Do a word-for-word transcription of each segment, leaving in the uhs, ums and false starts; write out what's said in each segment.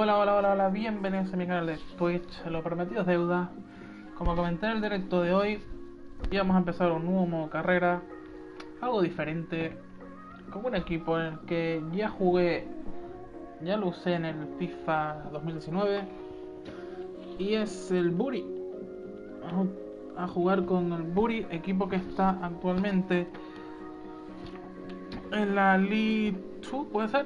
Hola, hola, hola, hola, bienvenidos a mi canal de Twitch, lo prometido es deuda. Como comenté en el directo de hoy, íbamos a empezar un nuevo modo carrera, algo diferente, con un equipo en el que ya jugué, ya lo usé en el FIFA dos mil diecinueve, y es el Buri. Vamos a jugar con el Buri, equipo que está actualmente en la League dos, ¿puede ser?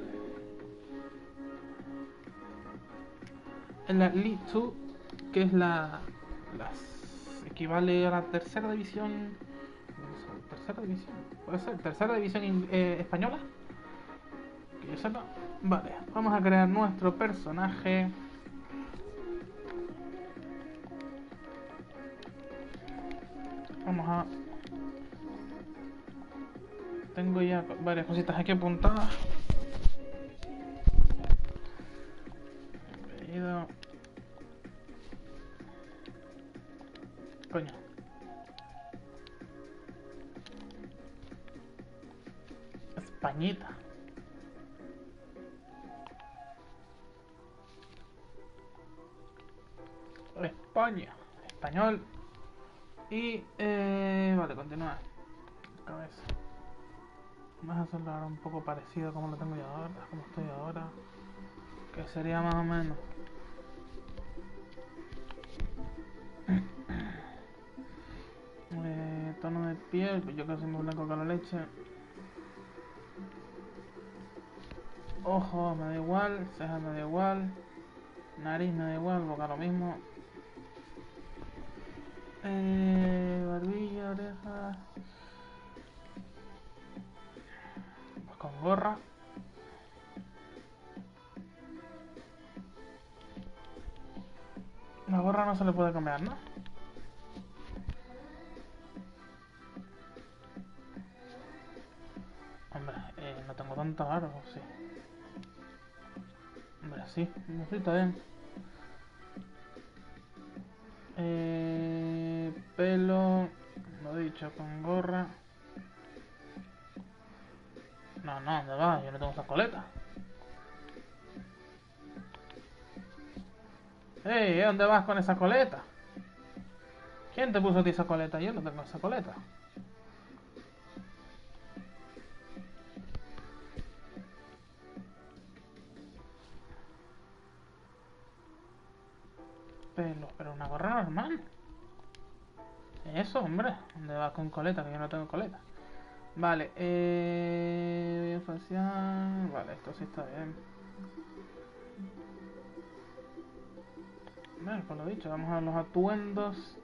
En la League dos, que es la, las equivale a la tercera división. Tercera división, puede ser, tercera división eh, española, que yo sepa. Vale, vamos a crear nuestro personaje. Vamos a... Tengo ya varias cositas aquí apuntadas. Pedido... Coño. Españita. España. Español. Y... Eh, vale, continúa. Cabeza. Vamos a hacerlo ahora un poco parecido a como lo tengo yo ahora, como estoy ahora. Que sería más o menos... Eh, tono de piel, pues yo casi me blanco con la leche. Ojos me da igual, cejas me da igual, nariz me da igual, boca lo mismo. Eh, barbilla, orejas. Pues con gorra. La gorra no se le puede cambiar, ¿no? Hombre, eh, no tengo tanta barba, sí. Hombre, sí, no sí, está bien. Eh, pelo, lo he dicho, con gorra. No, no, ¿dónde va? Yo no tengo esa coleta. Ey, ¿dónde vas con esa coleta? ¿Quién te puso a ti esa coleta? Yo no tengo esa coleta. Pelo, pero una gorra normal. Eso, hombre. ¿Dónde vas con coleta? Que yo no tengo coleta. Vale, eh... facial... Vale, esto sí está bien. Vale, pues lo dicho, vamos a los atuendos.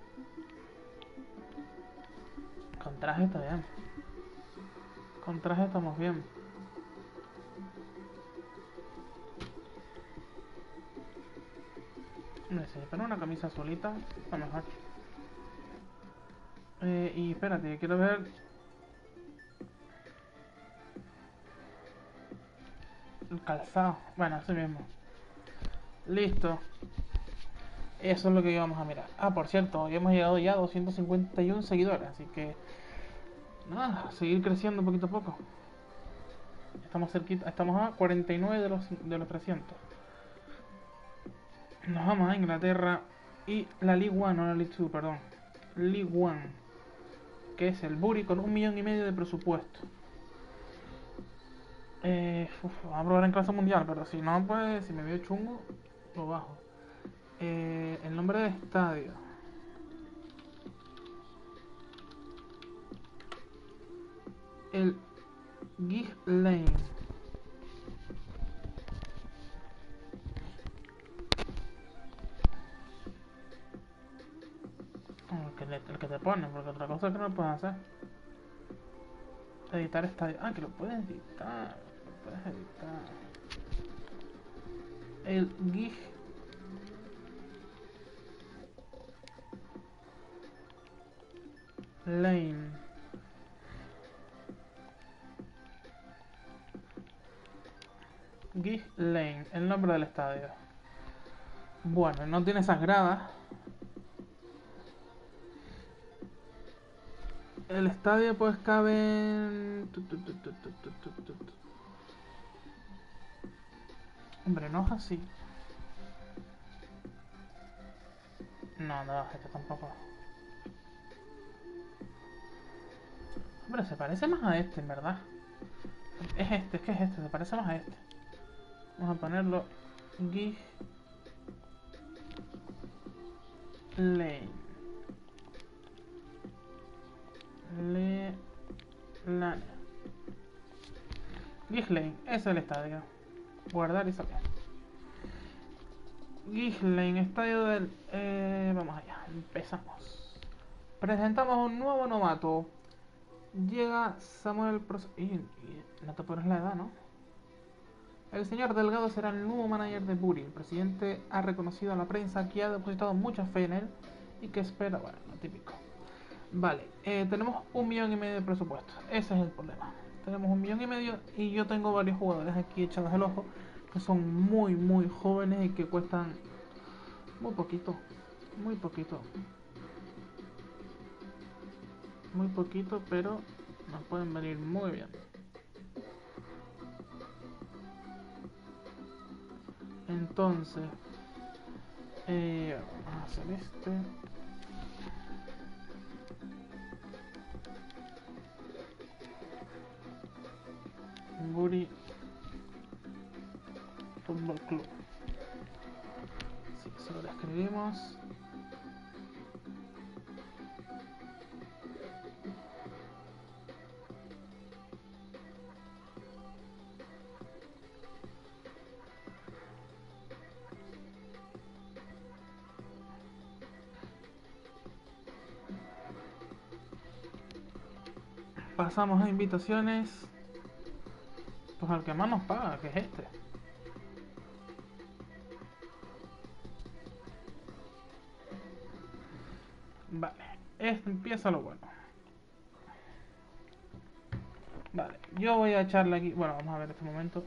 Con traje está bien. Con traje estamos bien. Hombre, si me una camisa solita, está mejor. Eh, y espérate, quiero ver... El calzado. Bueno, así mismo. Listo. Eso es lo que íbamos a mirar. Ah, por cierto, hoy hemos llegado ya a doscientos cincuenta y uno seguidores, así que... Nada, seguir creciendo poquito a poco. Estamos cerquita, estamos a cuarenta y nueve de los, de los trescientos. Nos vamos a Inglaterra y la League One, no la League dos, perdón. League One, que es el Buri con un millón y medio de presupuesto. Eh, uf, vamos a probar en clase mundial, pero si no, pues si me veo chungo, lo bajo. Eh, el nombre de estadio. El Gig Lane. El que, le, el que te pone, porque otra cosa que no lo puedes hacer. Editar estadio. Ah, que lo puedes editar. Lo puedes editar. El Gig Lane. Gig Lane, el nombre del estadio. Bueno, no tiene esas gradas. El estadio pues cabe... Hombre, no es así. No, no, este tampoco. Hombre, se parece más a este, en verdad. Es este, es que es este, se parece más a este. Vamos a ponerlo Gig Lane. Le Lane. Gig Lane, ese es el estadio. Guardar y sacar. Gig Lane, estadio del... Eh, vamos allá, empezamos. Presentamos un nuevo novato. Llega Samuel Pros... Y, y no te pones la edad, ¿no? El señor Delgado será el nuevo manager de Bury. El presidente ha reconocido a la prensa que ha depositado mucha fe en él y que espera, bueno, lo típico. Vale, eh, tenemos un millón y medio de presupuesto. Ese es el problema. Tenemos un millón y medio y yo tengo varios jugadores aquí echados el ojo que son muy, muy jóvenes y que cuestan muy poquito. Muy poquito. Muy poquito, pero nos pueden venir muy bien. Entonces, eh, vamos a hacer este. Bury Fútbol Club. Sí, solo lo escribimos. Pasamos a invitaciones. Pues al que más nos paga, que es este. Vale, este empieza lo bueno. Vale, yo voy a echarle aquí. Bueno, vamos a ver este momento.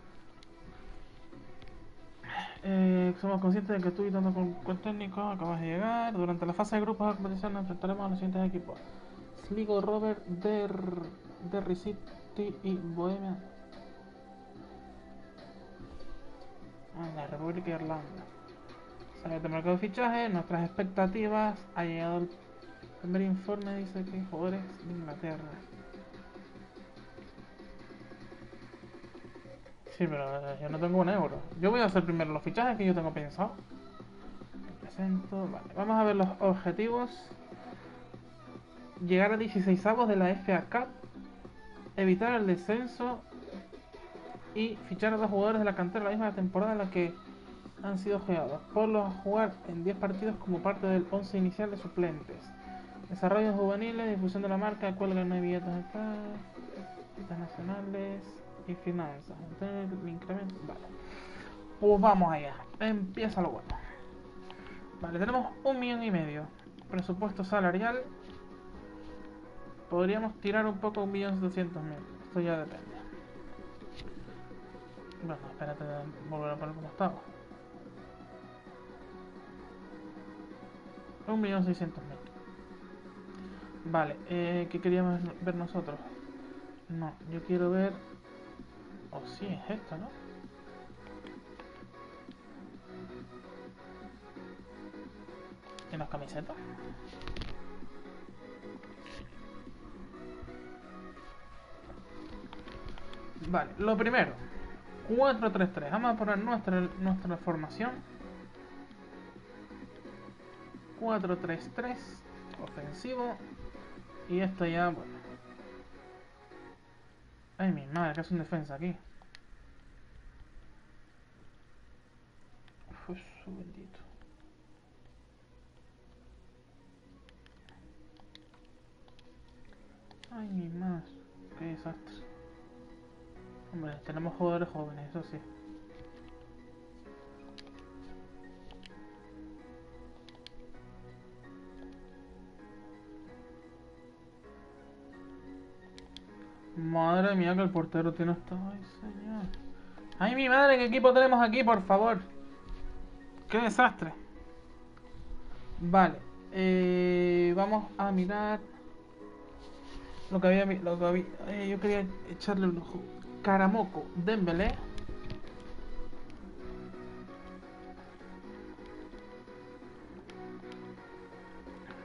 Eh, somos conscientes de que tú y tanto con el técnico acabas de llegar. Durante la fase de grupos de competición nos enfrentaremos a los siguientes equipos: Sligo Rovers, Der, Derry City y Bohemia. Ah, la República de Irlanda. Sale de mercado de fichaje, nuestras expectativas. Ha llegado el primer informe, dice que hay jugadores de Inglaterra. Sí, pero eh, yo no tengo un euro. Yo voy a hacer primero los fichajes que yo tengo pensado. Presento, vale. Vamos a ver los objetivos. Llegar a dieciseisavos de la F A Cup. Evitar el descenso. Y fichar a dos jugadores de la cantera la misma temporada en la que han sido jugados. Ponlos a jugar en diez partidos como parte del once inicial de suplentes. Desarrollos juveniles, difusión de la marca, cuelgan de billetes internacionales y finanzas. Entonces, el incremento. Vale. Pues vamos allá. Empieza lo bueno. Vale, tenemos un millón y medio. Presupuesto salarial. Podríamos tirar un poco un millón setecientos mil. Esto ya depende. Bueno, espérate, volver a poner como estaba. Un millón seiscientos mil. Vale, eh, ¿qué queríamos ver nosotros? No, yo quiero ver... Oh, sí, es esto, ¿no? ¿En las camisetas? Vale, lo primero, cuatro tres tres. Vamos a poner nuestra, nuestra formación. cuatro tres tres, ofensivo. Y esto ya, bueno. Ay, mi madre, que es un defensa aquí. Uf, su bendito. Ay, mi madre, qué desastre. Hombre, tenemos jugadores jóvenes, eso sí. Madre mía, que el portero tiene esto. Ay, señor. Ay, mi madre, ¿qué equipo tenemos aquí, por favor? Qué desastre. Vale. Eh, vamos a mirar lo que había. Lo que había eh, yo quería echarle un ojo. Karamoko, Dembélé.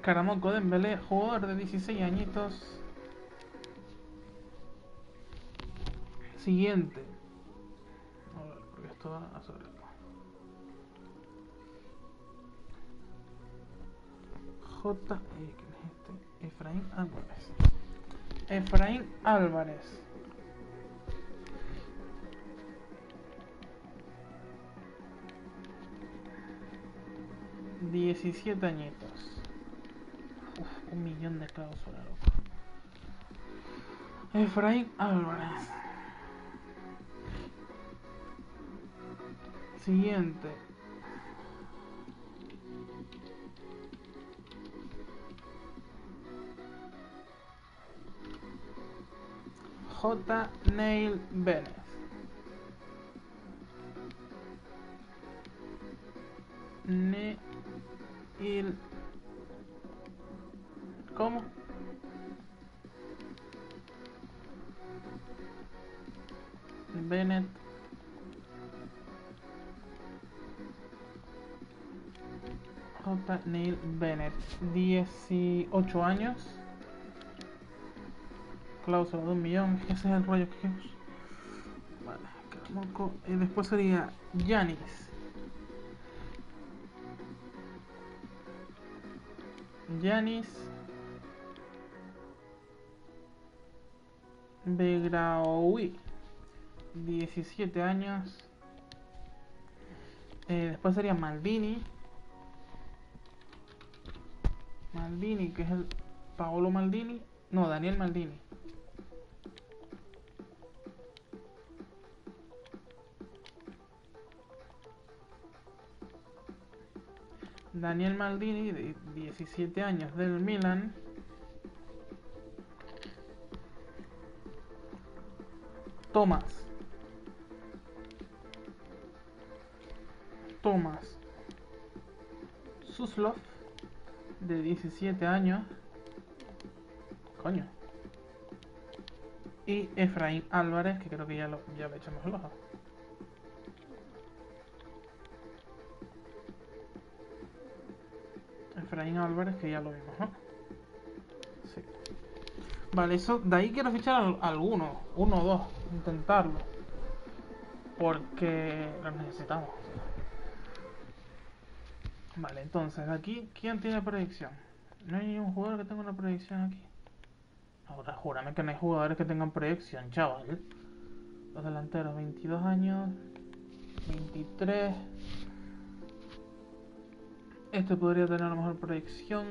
Karamoko Dembélé, jugador de dieciséis añitos. Siguiente. A ver, porque esto va a sobre esto. J. Eh, ¿Quién es este? Efraín Álvarez. Efraín Álvarez. diecisiete añitos. Uf, un millón de cláusulas, loco. Efraín Álvarez. Siguiente. J. Neil Bennett. Neil. ¿Cómo? Bennett. J. Neil Bennett. dieciocho años. Cláusula de un millón. Ese es el rollo que es. Vale, Karamoko. Y después sería Yanis. Yanis Begraoui, diecisiete años. Eh, después sería Maldini. Maldini, que es el Paolo Maldini. No, Daniel Maldini. Daniel Maldini, de diecisiete años, del Milan. Tomás. Tomás Suslov, de diecisiete años. Coño. Y Efraín Álvarez, que creo que ya lo, ya le echamos el ojo. Efraín Álvarez, que ya lo vimos, ¿no? Sí. Vale, eso, de ahí quiero fichar a alguno, uno o dos, intentarlo. Porque los necesitamos. Vale, entonces, aquí, ¿quién tiene proyección? No hay ningún jugador que tenga una proyección aquí. Ahora, júrame que no hay jugadores que tengan proyección, chaval. Los delanteros, veintidós años, veintitrés. Este podría tener a lo mejor proyección.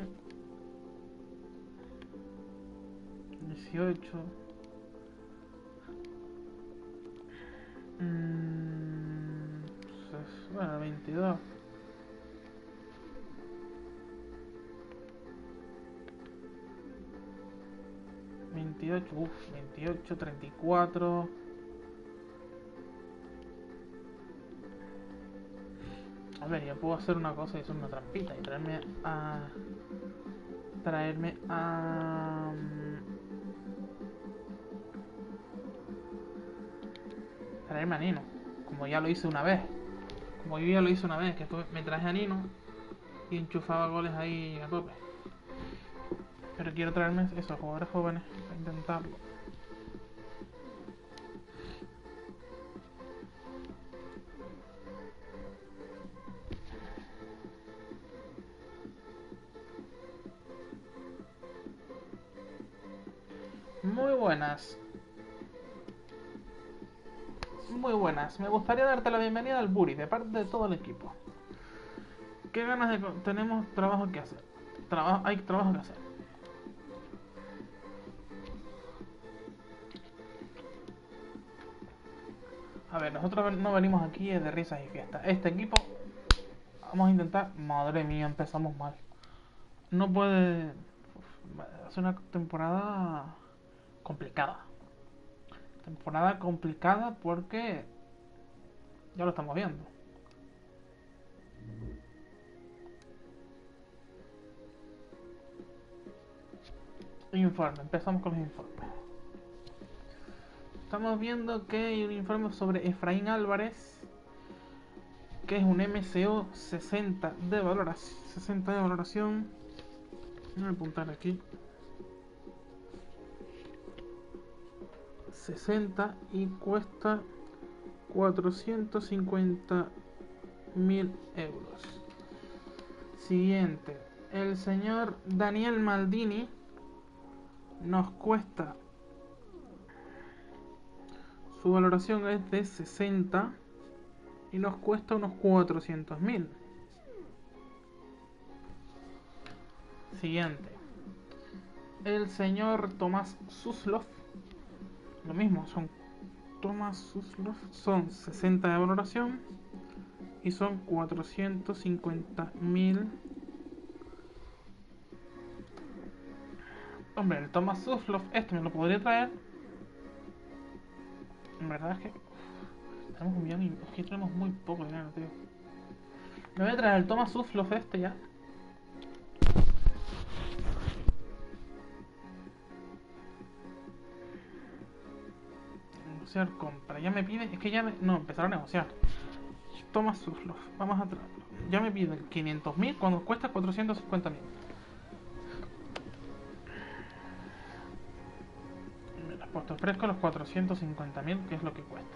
dieciocho. Mm, pues, bueno, veintidós. veintiocho, uff, veintiocho, treinta y cuatro. A ver, ya puedo hacer una cosa y hacer una trampita y traerme a... Traerme a... Traerme a Nino, como ya lo hice una vez. Como yo ya lo hice una vez, que estuve, me traje a Nino y enchufaba goles ahí a tope. Pero quiero traerme esos jugadores jóvenes para intentarlo. Muy buenas. Muy buenas. Me gustaría darte la bienvenida al Buri, de parte de todo el equipo. ¿Qué ganas de... Tenemos trabajo que hacer. Trabajo... Hay trabajo que hacer. A ver, nosotros no venimos aquí de risas y fiestas. Este equipo... Vamos a intentar... Madre mía, empezamos mal. No puede... Es una temporada... complicada. Temporada complicada porque... Ya lo estamos viendo. Informe, empezamos con los informes. Estamos viendo que hay un informe sobre Efraín Álvarez, que es un M C O sesenta de valoración. sesenta de valoración. Voy a apuntar aquí. sesenta y cuesta cuatrocientos cincuenta mil euros. Siguiente. El señor Daniel Maldini nos cuesta, su valoración es de sesenta y nos cuesta unos cuatrocientos mil. Siguiente. El señor Tomás Suslov, lo mismo, son Tomás Suslov, son sesenta de valoración y son cuatrocientos cincuenta mil. Hombre, el Tomás Suslov, este me lo podría traer. En verdad es que tenemos un millón y es que tenemos muy poco dinero, tío. Me voy a traer el Tomás Suslov este ya. Negociar compra, ya me pide, es que ya me, no, empezar a negociar. Tomás Suslov, vamos a traerlo. Ya me piden quinientos mil cuando cuesta cuatrocientos cincuenta mil. Me las he puesto fresco los cuatrocientos cincuenta mil, que es lo que cuesta.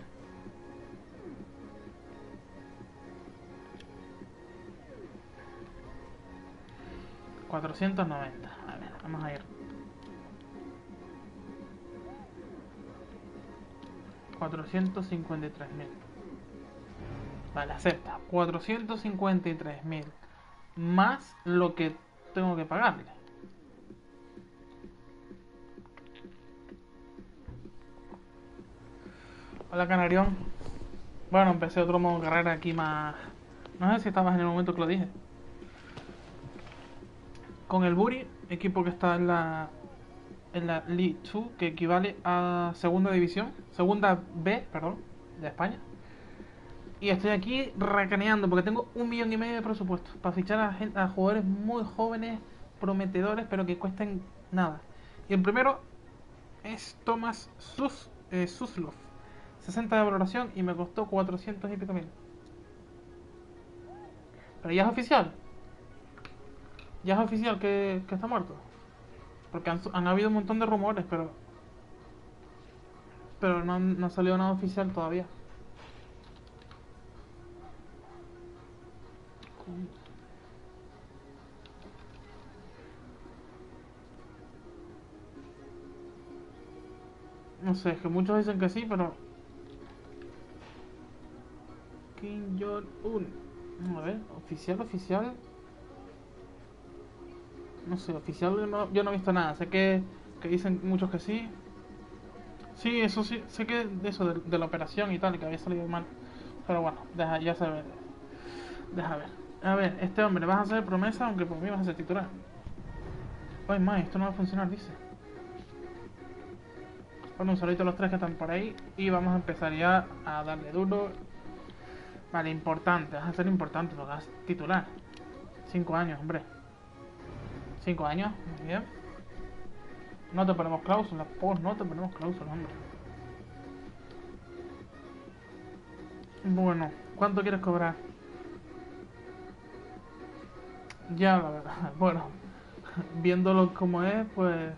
cuatrocientos noventa. A ver, vamos a ir. cuatrocientos cincuenta y tres mil. Vale, acepta. cuatrocientos cincuenta y tres mil. Más lo que tengo que pagarle. Hola, Canarión. Bueno, empecé otro modo carrera aquí más... No sé si estabas en el momento que lo dije. Con el Buri, equipo que está en la... en la League dos, que equivale a segunda división, segunda B, perdón, de España. Y estoy aquí racaneando porque tengo un millón y medio de presupuesto para fichar a, gente, a jugadores muy jóvenes, prometedores, pero que cuesten nada. Y el primero es Tomás Sus, eh, Suslov, sesenta de valoración y me costó cuatrocientos y pico mil. Pero ya es oficial. Ya es oficial que, que está muerto. Porque han, han habido un montón de rumores, pero pero no, no ha salido nada oficial todavía. No sé, es que muchos dicen que sí, pero... Kim Jong-un. A ver, oficial, oficial... No sé, oficial yo no, yo no he visto nada. Sé que, que dicen muchos que sí. Sí, eso sí, sé que de eso, de, de la operación y tal, y que había salido mal. Pero bueno, deja, ya se ve. Deja ver. A ver, este hombre, vas a hacer promesa, aunque por mí vas a ser titular. Ay, más, esto no va a funcionar, dice. Bueno, un saludito a los tres que están por ahí. Y vamos a empezar ya a darle duro. Vale, importante, vas a ser importante, porque vas a titular. Cinco años, hombre. Cinco años, muy bien. No te ponemos cláusulas, pues no te ponemos cláusulas, hombre. Bueno, ¿cuánto quieres cobrar? Ya, la verdad, bueno, viéndolo como es, pues...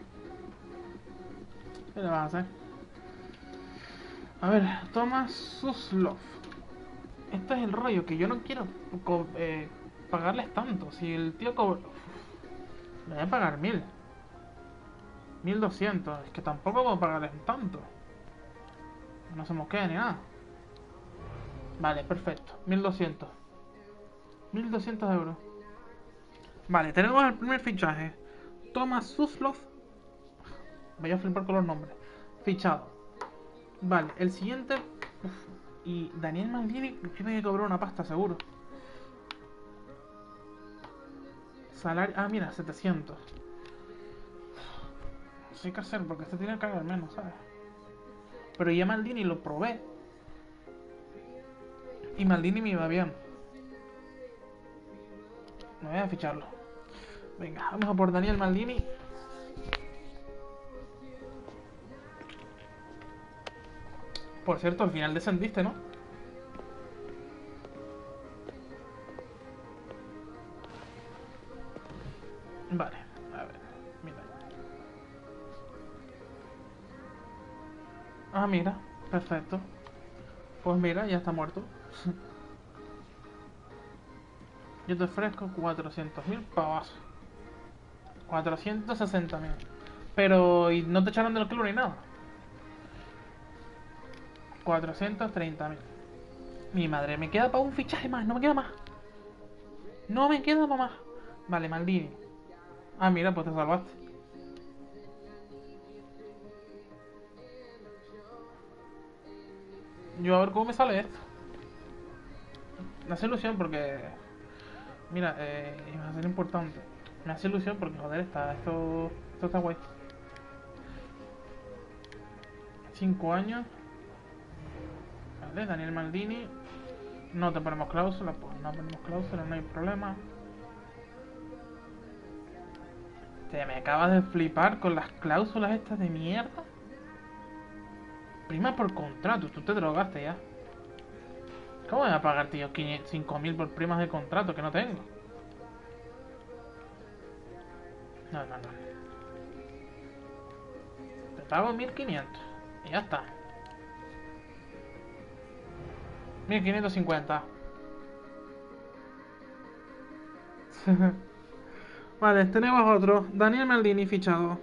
¿Qué le vas a hacer? A ver, Tomás Suslov. Este es el rollo, que yo no quiero eh, pagarles tanto. Si el tío cobra... Le voy a pagar mil. Mil doscientos. Es que tampoco puedo pagarles tanto. No se mosqueen ni nada. Vale, perfecto. Mil doscientos. Mil doscientos euros. Vale, tenemos el primer fichaje. Tomás Suslov. Voy a flipar con los nombres. Fichado. Vale, el siguiente... Uf. Y Daniel Maldini tiene que cobrar una pasta, seguro. Salario... Ah, mira, setecientos. No sé qué hacer, porque este tiene que cagar menos, ¿sabes? Pero ya Maldini lo probé. Y Maldini me iba bien. No voy a ficharlo. Venga, vamos a por Daniel Maldini. Por cierto, al final descendiste, ¿no? Vale. Ah, mira, perfecto. Pues mira, ya está muerto. Yo te ofrezco cuatrocientos mil pavos. cuatrocientos sesenta mil. Pero, ¿y no te echaron del club ni nada? cuatrocientos treinta mil. Mi madre, me queda para un fichaje más, no me queda más. No me queda para más. Vale, Maldini. Ah, mira, pues te salvaste. Yo a ver cómo me sale esto. Me hace ilusión porque... Mira, eh, va a ser importante. Me hace ilusión porque, joder, está, esto, esto está guay. Cinco años. Vale, Daniel Maldini. No te ponemos cláusula, pues no ponemos cláusula, no hay problema. Te me acabas de flipar con las cláusulas estas de mierda. Prima por contrato, tú te drogaste ya. ¿Cómo me va a pagar, tío, cinco mil por primas de contrato que no tengo? No, no, no. Te pago mil quinientos y ya está. mil quinientos cincuenta. Vale, tenemos otro. Daniel Maldini fichado.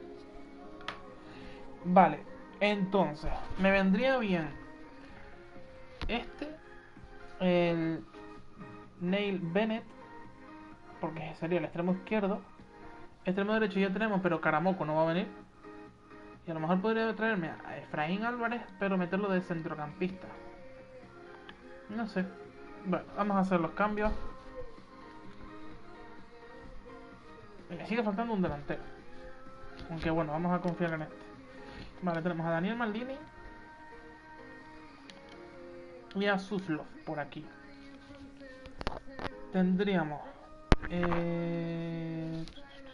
Vale, entonces, me vendría bien este, el Neil Bennett, porque sería el extremo izquierdo. Extremo derecho ya tenemos, pero Karamoko no va a venir. Y a lo mejor podría traerme a Efraín Álvarez, pero meterlo de centrocampista. No sé. Bueno, vamos a hacer los cambios. Me sigue faltando un delantero. Aunque bueno, vamos a confiar en este. Vale, tenemos a Daniel Maldini y a Suslov por aquí. Tendríamos... Eh...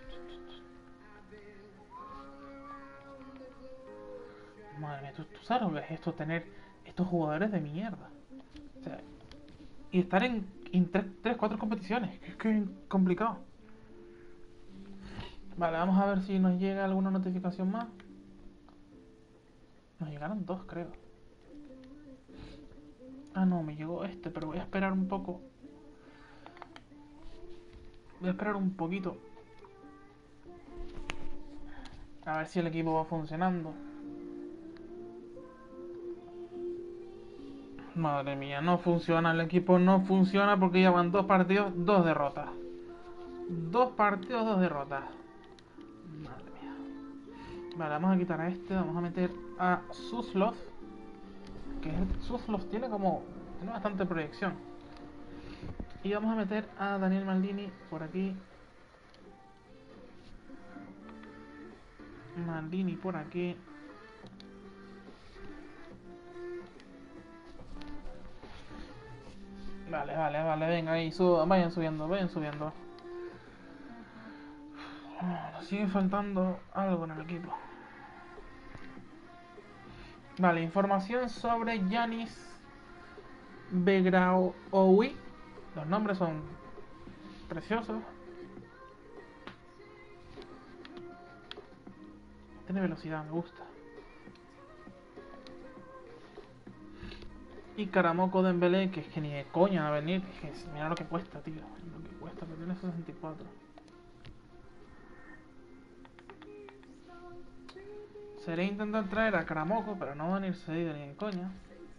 Madre mía, ¿tú, tú sabes lo que es esto? Tener estos jugadores de mierda. O sea, y estar en, en tres cuatro competiciones. Es que es complicado. Vale, vamos a ver si nos llega alguna notificación más. Nos llegaron dos, creo. Ah, no, me llegó este, pero voy a esperar un poco. Voy a esperar un poquito. A ver si el equipo va funcionando. Madre mía, no funciona. El equipo no funciona porque llevan dos partidos, dos derrotas. Dos partidos, dos derrotas. Madre mía. Vale, vamos a quitar a este. Vamos a meter a Suslov. Que Suslov tiene como... Tiene bastante proyección. Y vamos a meter a Daniel Maldini por aquí. Maldini por aquí. Vale, vale, vale, venga ahí, suban, vayan subiendo, vayan subiendo. Oh, sigue faltando algo en el equipo. Vale, información sobre Yanis Begraoui. Los nombres son preciosos. Tiene velocidad, me gusta. Y Karamoko Dembélé, que es que ni de coña va a venir. Es que mira lo que cuesta, tío. Lo que cuesta, que tiene sesenta y cuatro. Sería intentar traer a Karamoko, pero no van a ir cedido ni de coña.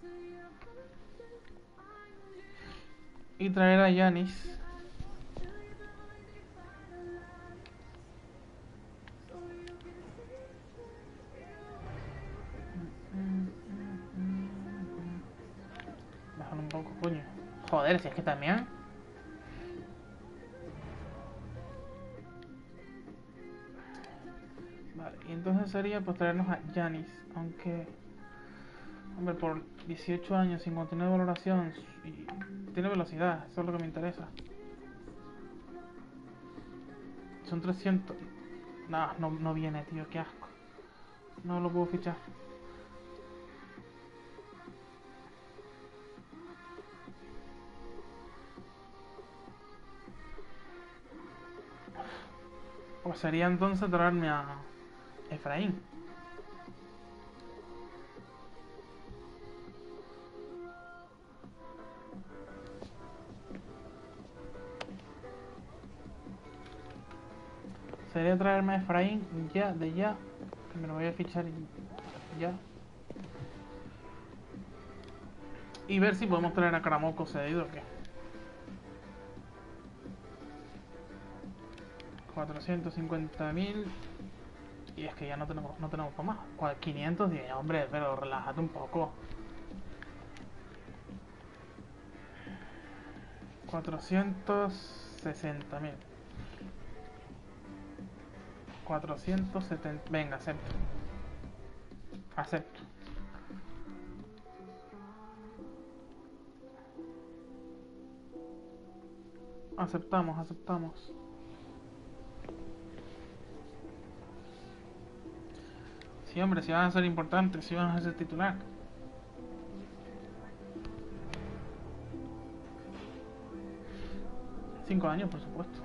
Y traer a Yanis. Bajar un poco, coño. Joder, si es que también. Vale, y entonces sería pues traernos a Yanis. Aunque... Hombre, por dieciocho años, cincuenta y nueve de valoración y tiene velocidad, eso es lo que me interesa. Son trescientos. No, no, no viene, tío, qué asco. No lo puedo fichar. Pues sería entonces traerme a Efraín. gustaría traerme a Efraín ya, de ya. Que me lo voy a fichar ya. Y ver si podemos traer a Karamoko cedido o qué. cuatrocientos cincuenta mil. Y es que ya no tenemos, no tenemos para más. quinientos diez, hombre, pero relájate un poco. cuatrocientos sesenta mil. cuatrocientos setenta. Venga, acepto. Acepto. Aceptamos, aceptamos. Sí, hombre, si van a ser importantes, si van a ser titular. Cinco años, por supuesto.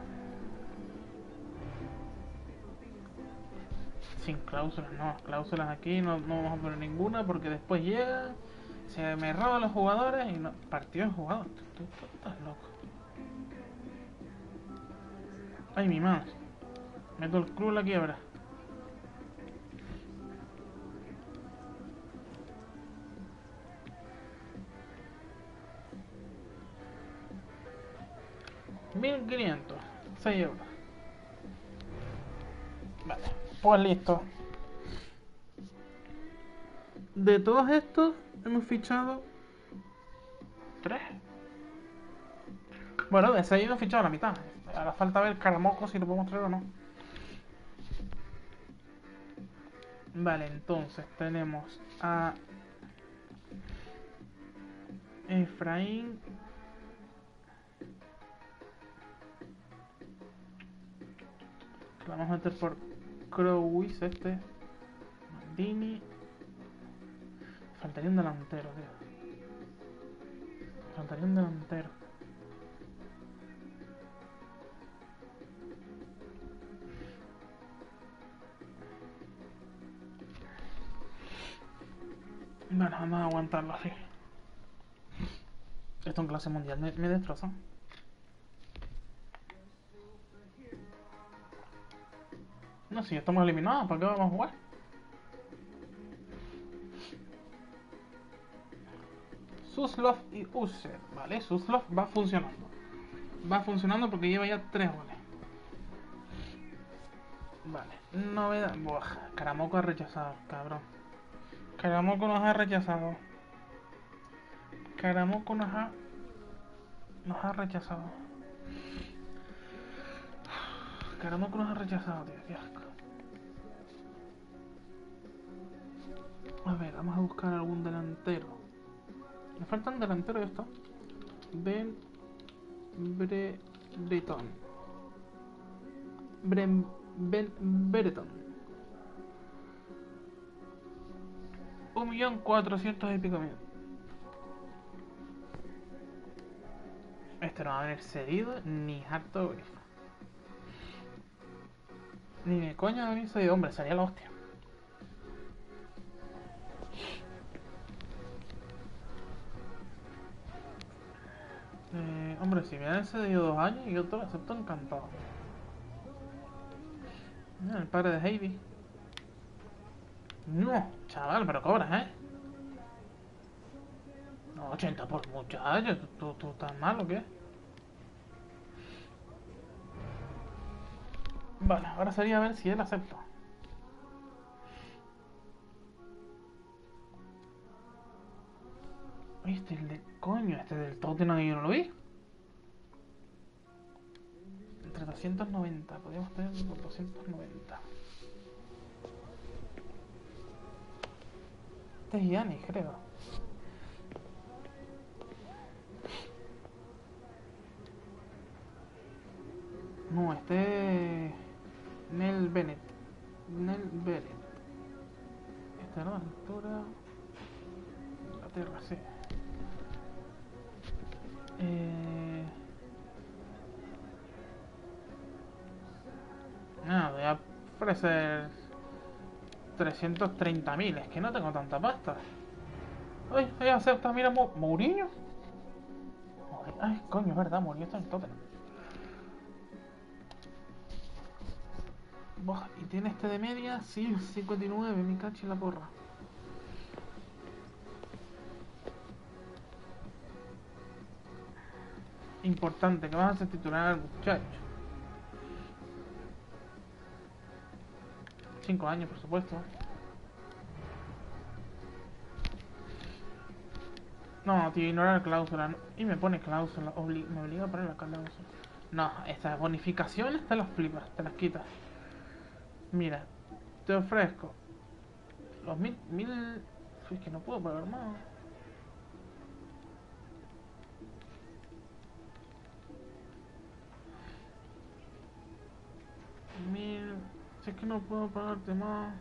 Sin cláusulas, no. Cláusulas aquí no, no vamos a poner ninguna porque después llega, se me roban los jugadores y no. Partido de jugador. Tú, tú estás loco. Ay, mi madre. Meto el club en la quiebra. mil quinientos. seis euros. Vale. Pues listo. De todos estos hemos fichado tres. Bueno, de seis hemos fichado la mitad. Ahora falta ver Karamoko si lo podemos traer o no. Vale, entonces tenemos a Efraín. Que lo vamos a meter por Crowis este. Maldini. Faltaría un delantero, tío. Faltaría un delantero. Bueno, vamos a aguantarlo así. Esto en clase mundial me, me destroza. No, si estamos eliminados, ¿para qué vamos a jugar? Suslov y User. Vale, Suslov va funcionando. Va funcionando porque lleva ya tres goles. Vale, novedad. Buah, Karamoko ha rechazado, cabrón. Karamoko nos ha rechazado. Karamoko nos ha... Nos ha rechazado. Karamoko nos ha rechazado, tío, qué asco. A ver, vamos a buscar algún delantero. Me falta un delantero de esto. Ben Brereton. Bren Ben Brereton. Un millón cuatrocientos y pico mil. Este no va a venir cedido ni harto grifo. Ni de coña va a venir cedido, hombre, sería la hostia. Eh, hombre, si me han cedido dos años, yo te lo acepto encantado. Mira, el padre de Heidi. No, chaval, pero cobras, ¿eh? No, ochenta por muchacho. ¿Tú, tú, tú estás mal o qué? Vale, ahora sería a ver si él acepta. Este el de... Coño, este del Tottenham yo no lo vi. Entre doscientos noventa, podríamos tener por doscientos noventa. Este es Yanni, creo. No, este es... Nel Bennett. Nel Bennett. Esta no, altura... Inglaterra, sí. Eh... No, voy a ofrecer trescientos treinta mil. Es que no tengo tanta pasta. Ay, ay, acepta, mira, Mo Mourinho. Ay, coño, es verdad, Mourinho está en Tottenham. Buah, ¿y tiene este de media? Sí, cincuenta y nueve, mi cacho en la porra. Importante, que vas a ser titular, muchacho. Cinco años, por supuesto. No, tío, ignorar cláusula. ¿No? Y me pone cláusula. Obli me obliga a poner la cláusula. No, estas bonificaciones te las flipas, te las quitas. Mira, te ofrezco los mil... mil... Es que no puedo pagar más. Mil... Si es que no puedo pagarte más.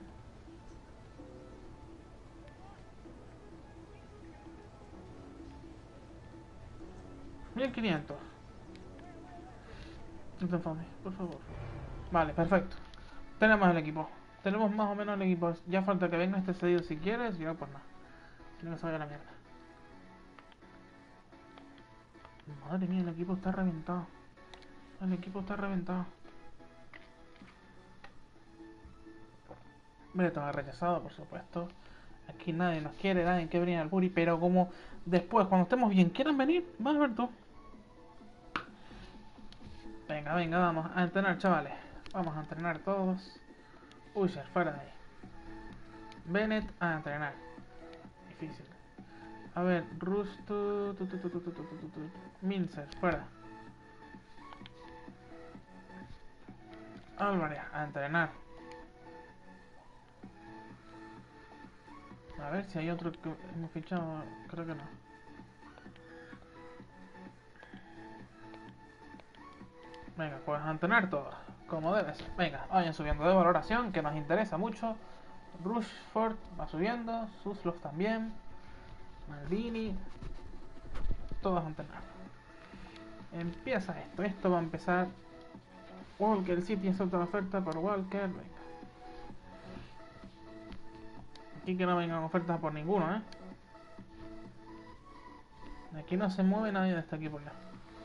Mil quinientos. No te enfades, por favor. Vale, perfecto. Tenemos el equipo. Tenemos más o menos el equipo. Ya falta que venga este cedido si quieres. Y no, pues nada. Si no, que se vaya a la mierda. Madre mía, el equipo está reventado. El equipo está reventado. Breton ha rechazado, por supuesto. Aquí nadie nos quiere, nadie quiere venir al Buri. Pero como después, cuando estemos bien, quieran venir, vas a ver tú. Venga, venga, vamos a entrenar, chavales. Vamos a entrenar todos. Usher, fuera de ahí. Bennett a entrenar. Difícil. A ver, Rusto. Tu, tu, tu, tu, tu, tu, tu, tu. Mincer, fuera. Álvarez a entrenar. A ver si hay otro que hemos fichado. Creo que no. Venga, pues a entrenar todos. Como debe ser. Venga, vayan subiendo de valoración, que nos interesa mucho. Rushford va subiendo. Suslov también. Maldini. Todos a entrenar. Empieza esto. Esto va a empezar. Walker City es otra oferta por Walker. Venga. Aquí que no vengan ofertas por ninguno, ¿eh? Aquí no se mueve nadie de este equipo ya.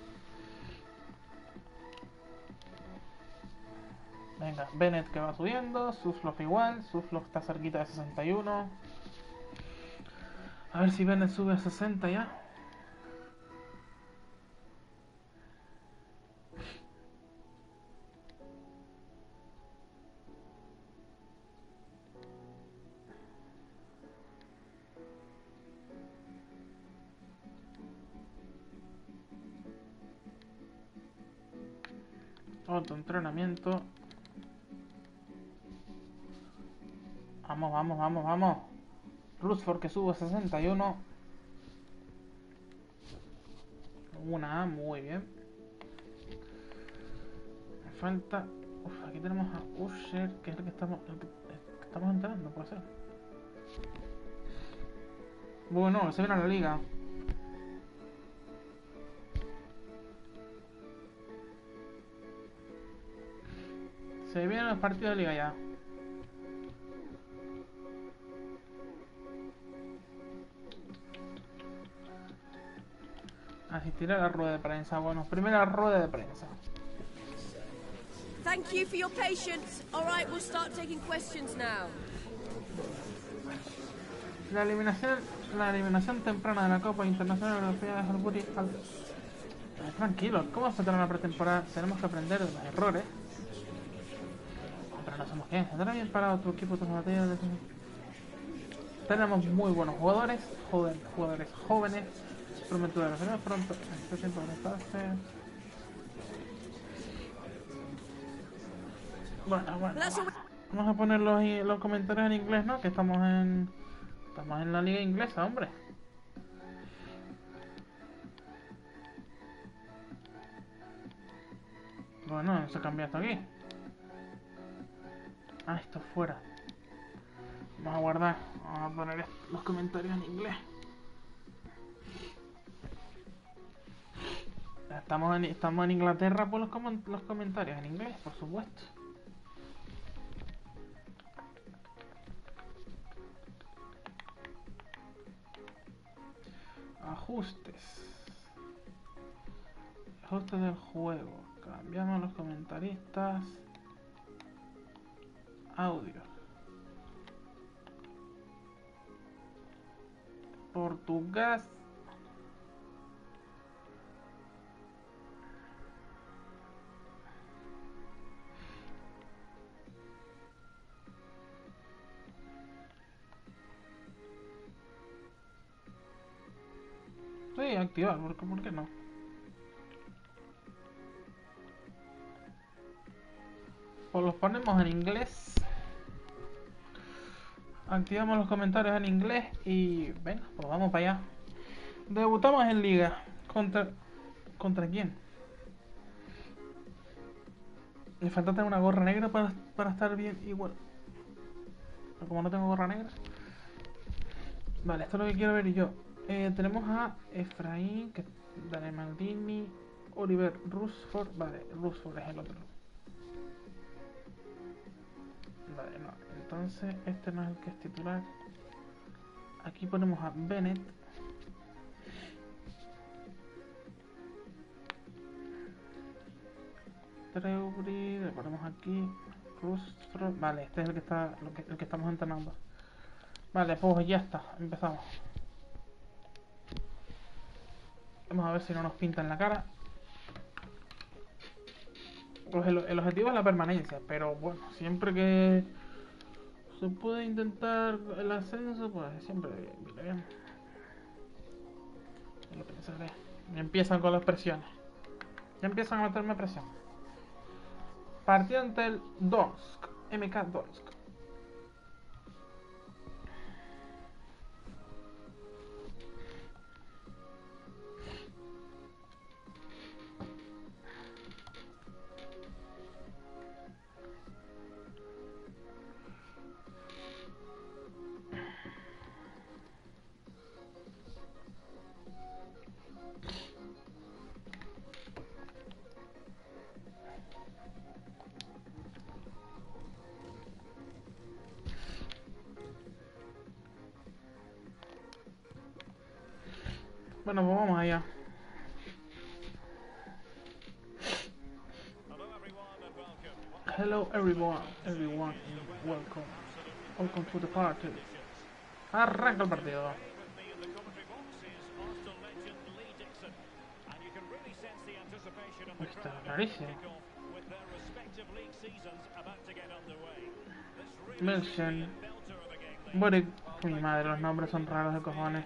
Venga, Bennett que va subiendo. Suslov igual. Suslov está cerquita de sesenta y uno. A ver si Bennett sube a sesenta ya. Otro entrenamiento. Vamos, vamos, vamos, vamos. Rutherford que sube a sesenta y uno. Una A, muy bien. Me falta... Uf, aquí tenemos a Usher, que es el que estamos, el que, el que estamos entrenando, puede ser. Bueno, se viene a la liga. Se viene el partido de liga ya. Asistir a la rueda de prensa. Bueno, primera rueda de prensa. Thank you for your patience. All right, we'll start taking questions now. La eliminación, la eliminación temprana de la Copa Internacional Europea de Harbury. Tranquilos, ¿cómo afrontar una pretemporada? Tenemos que aprender de los errores. Pero no somos qué. ¿Estará bien parado tu equipo, tus batallas? De... Tenemos muy buenos jugadores, joven, jugadores jóvenes, prometedores. Tenemos pronto. Este tiempo de pase. Bueno, bueno. Vamos a poner los, los comentarios en inglés, ¿no? Que estamos en. Estamos en la liga inglesa, hombre. Bueno, no se cambia esto aquí. Ah, esto fuera. Vamos a guardar. Vamos a poner los comentarios en inglés. Estamos en, estamos en Inglaterra por los, com los comentarios en inglés, por supuesto. Ajustes. Ajustes del juego. Cambiamos los comentaristas. audio. Portugués. Sí, activar, ¿por qué, por qué no? Pues los ponemos en inglés. Activamos los comentarios en inglés y venga, pues vamos para allá. Debutamos en liga. ¿Contra contra quién? Me falta tener una gorra negra para, para estar bien igual. Pero como no tengo gorra negra. Vale, esto es lo que quiero ver yo. Eh, tenemos a Efraín, que Daniel Maldini, Oliver Rusford. Vale, Rusford es el otro. Vale, no. Entonces, este no es el que es titular. Aquí ponemos a Bennett. Treury, le ponemos aquí. Rusford. Vale, este es el que está, lo que, el que estamos entrenando. Vale, pues ya está, empezamos. Vamos a ver si no nos pintan la cara. Pues el, el objetivo es la permanencia, pero bueno, siempre que se puede intentar el ascenso, pues siempre viene bien. Lo pensaré. Ya empiezan con las presiones. Ya empiezan a meterme presión. Partido ante el Donsk, M K Donsk. Bueno, pues vamos allá. Hello everyone, everyone, welcome. Welcome to the party. Arranca el partido. Está rarísimo. Milchen. Boric. Mi madre, los nombres son raros de cojones.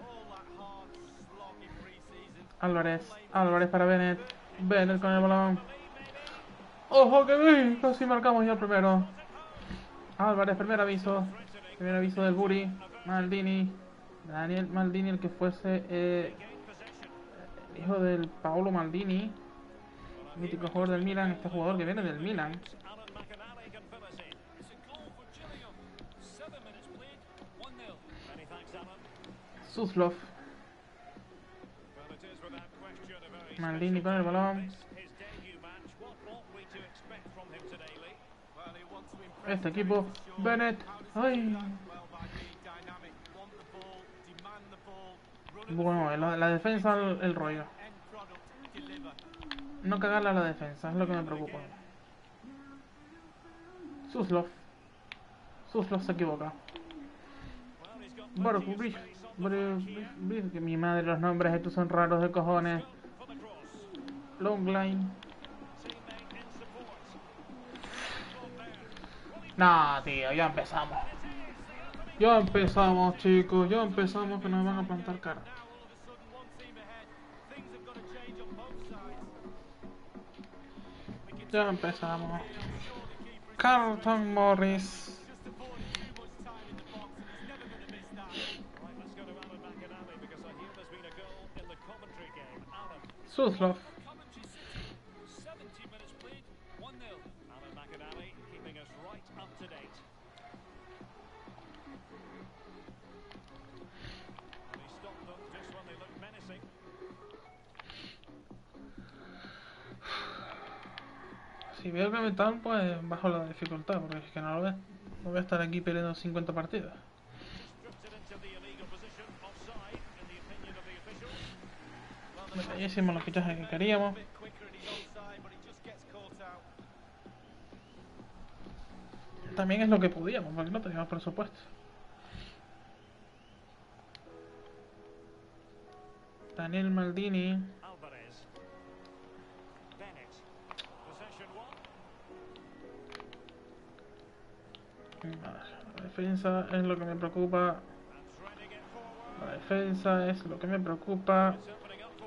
Álvarez. Álvarez para Bennett. Bennett con el balón. ¡Ojo que vi! Casi marcamos ya el primero. Álvarez, primer aviso. Primer aviso del Buri. Maldini. Daniel Maldini, el que fuese eh, el hijo del Paolo Maldini. Mítico jugador del Milan. Este jugador que viene del Milan. Suslov. Maldini con el balón. Este equipo. Bennett. ¡Ay! Bueno, la, la defensa, el, el rollo. No cagarle a la defensa, es lo que me preocupa. Suslov. Suslov se equivoca. Borg, Brief, Brief, que mi madre, los nombres estos son raros de cojones. Longline. Nah, tío, ya empezamos. Ya empezamos, chicos, ya empezamos que nos van a plantar cara. Ya empezamos. Carlton Morris. Suslov. Si veo que me están, pues bajo la dificultad, porque es que no lo ves. No voy a estar aquí peleando cincuenta partidas. Ya hicimos los fichajes que queríamos. También es lo que podíamos, porque no teníamos presupuesto. Daniel Maldini. Alvarez. Bennett. Possession one. La defensa es lo que me preocupa. And threading it forward. La defensa es lo que me preocupa. It's opening up for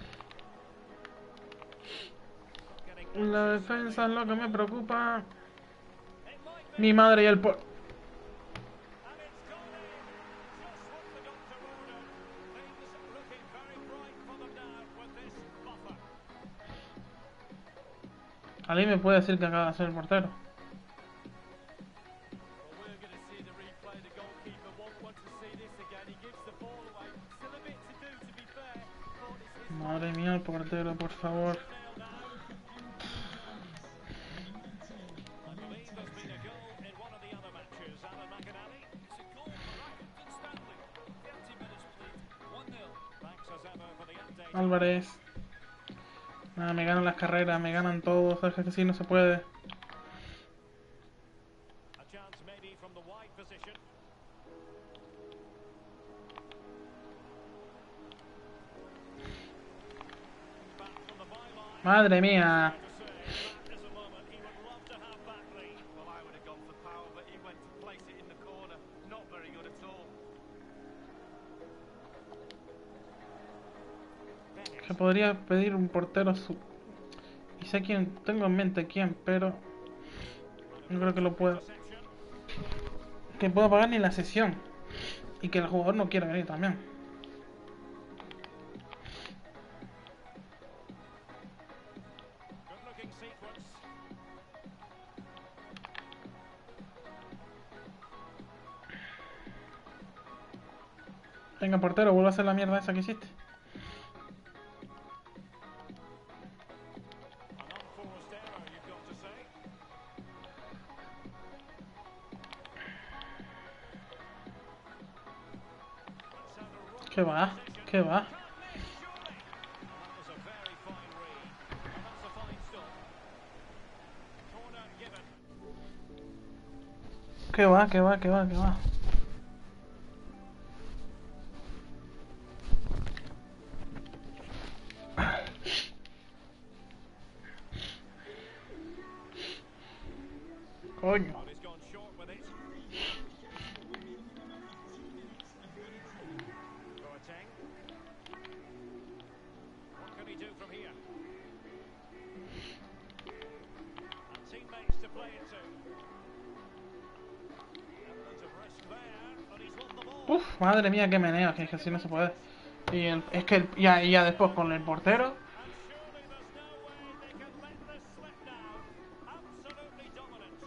them. Getting La defensa es lo que me preocupa. it might be. Mi madre y el por... And it's gone in. Just what the doctor ordered. Things looking very bright for them now with this buffer. ¿Alguien me puede decir que acaba de hacer el portero? Well, we're going to see the replay. The goalkeeper won't want to see this again. He gives the ball away. Still a bit to do, to be fair. But it's his Madre mía, el portero, por favor. Nail now. I believe there's been a goal in one of the other matches. Alan McInally. It's a goal for Accrington Stanley. thirty minutes played. one nil. Thanks as ever for the update. Álvarez. Nada, me ganan las carreras, me ganan todos. Es que así no se puede. A chance maybe from the wide position. Back from the byline. Madre mía. To say, that is a moment he would love to have back, Lee. Well, I would have gone for power, but he went to place it in the corner. Not very good at all. Que podría pedir un portero su... Y sé quién, tengo en mente quién, pero... No creo que lo pueda... Que pueda pagar ni la sesión. Y que el jugador no quiera venir también. Good looking sequence. Venga, portero, vuelve a hacer la mierda esa que hiciste. An unforced error, you've got to say. That's had a roll ¿Qué va? ¿Qué va? That was a very fine read. And that's a fine stop. Corner given. ¿Qué va? ¿Qué va? ¿Qué va? ¿Qué va? Coño. But he's gone short with it. Boateng. What can he do from here? And teammates to play it to. Evidence of risk there, but he's won the ball. Uf, madre mía, qué meneo, que es que así no se puede. Y el- es que el- ya, y ya después con el portero. And surely there's no way they can let this slip now. Absolutely dominant.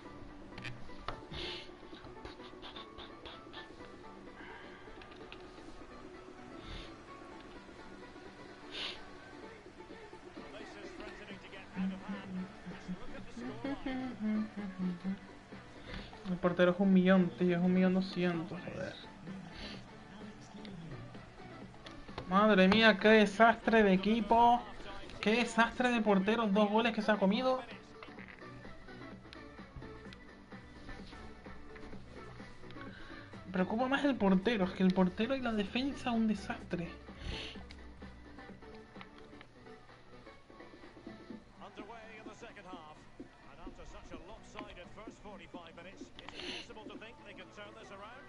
This is threatening to get out of hand. Look at the scoreline. El portero es un millón, tío, es un millón doscientos, joder. Madre mía, qué desastre de equipo. Qué desastre de porteros, dos goles que se ha comido. Me preocupa más el portero, es que el portero y la defensa un desastre. Underway in the second half. And after such a lopsided first forty-five minutes, is it possible to think they can turn this around?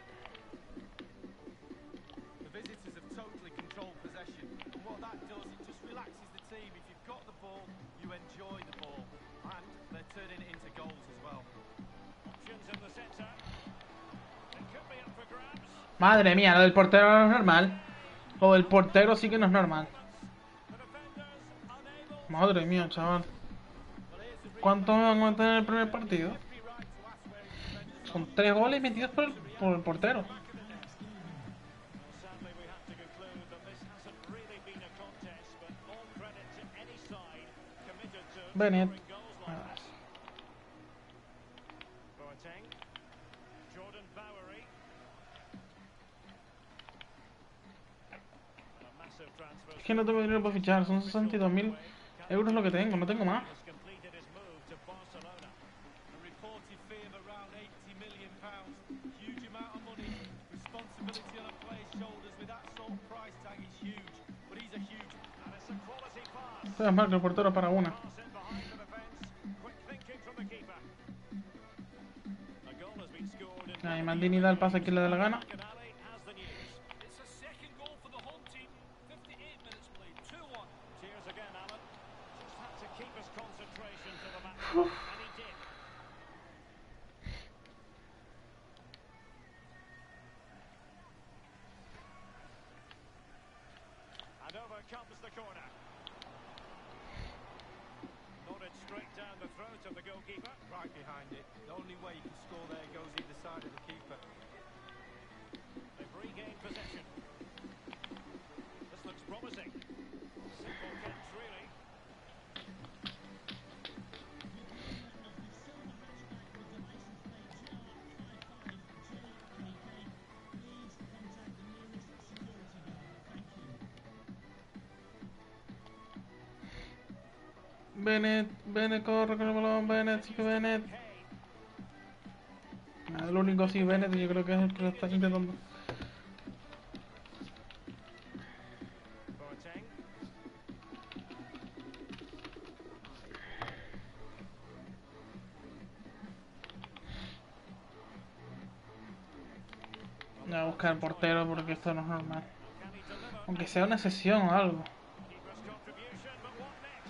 The visitors have totally controlled possession. And what that does, it just relaxes the team. If you've got the ball, you enjoy the ball. And they're turning it into goals as well. Options in the centre. It could be up for grabs. Madre mía, lo del portero no es normal. Lo del portero sí que no es normal. The defenders unable. Madre mía, chaval. ¿Cuánto me van a meter en el primer partido? Son tres goles metidos por el, por el portero. Sadly, we have to conclude that this hasn't really been a contest, but all credit to any side committed to Bennett. scoring goals like Ah, that. Boateng. Jordan Bowery. And a massive transfer. Es que no tengo dinero para fichar, son sesenta y dos mil euros lo que tengo, no tengo más. Has completed his move to Barcelona. The reported fee of around Esto es mal que el portero para una. Pass in behind the defence. Quick thinking from the keeper. A goal has been scored in Ahí one of the Maldini da el pase a quien le dé la gana. McAnally has the news. It's a second goal for the home team. fifty-eight minutes played, two one. Cheers again, Alan. Just had to keep his concentration to the match, and he did. And over comes the corner. Nodded straight down the throat of the goalkeeper. Right behind it. The only way you can score there goes either side of the keeper. They've regained possession. This looks promising. Simple catch, really. Bennett, Bennett corre con el balón, Bennett, sí que Bennett. Kane. Ah, el único sí, Bennett, yo creo que es el que lo está intentando. Boateng. Voy a buscar el portero porque esto no es normal. Can he deliver? Aunque sea una sesión o algo. Keeper's contribution, but what next?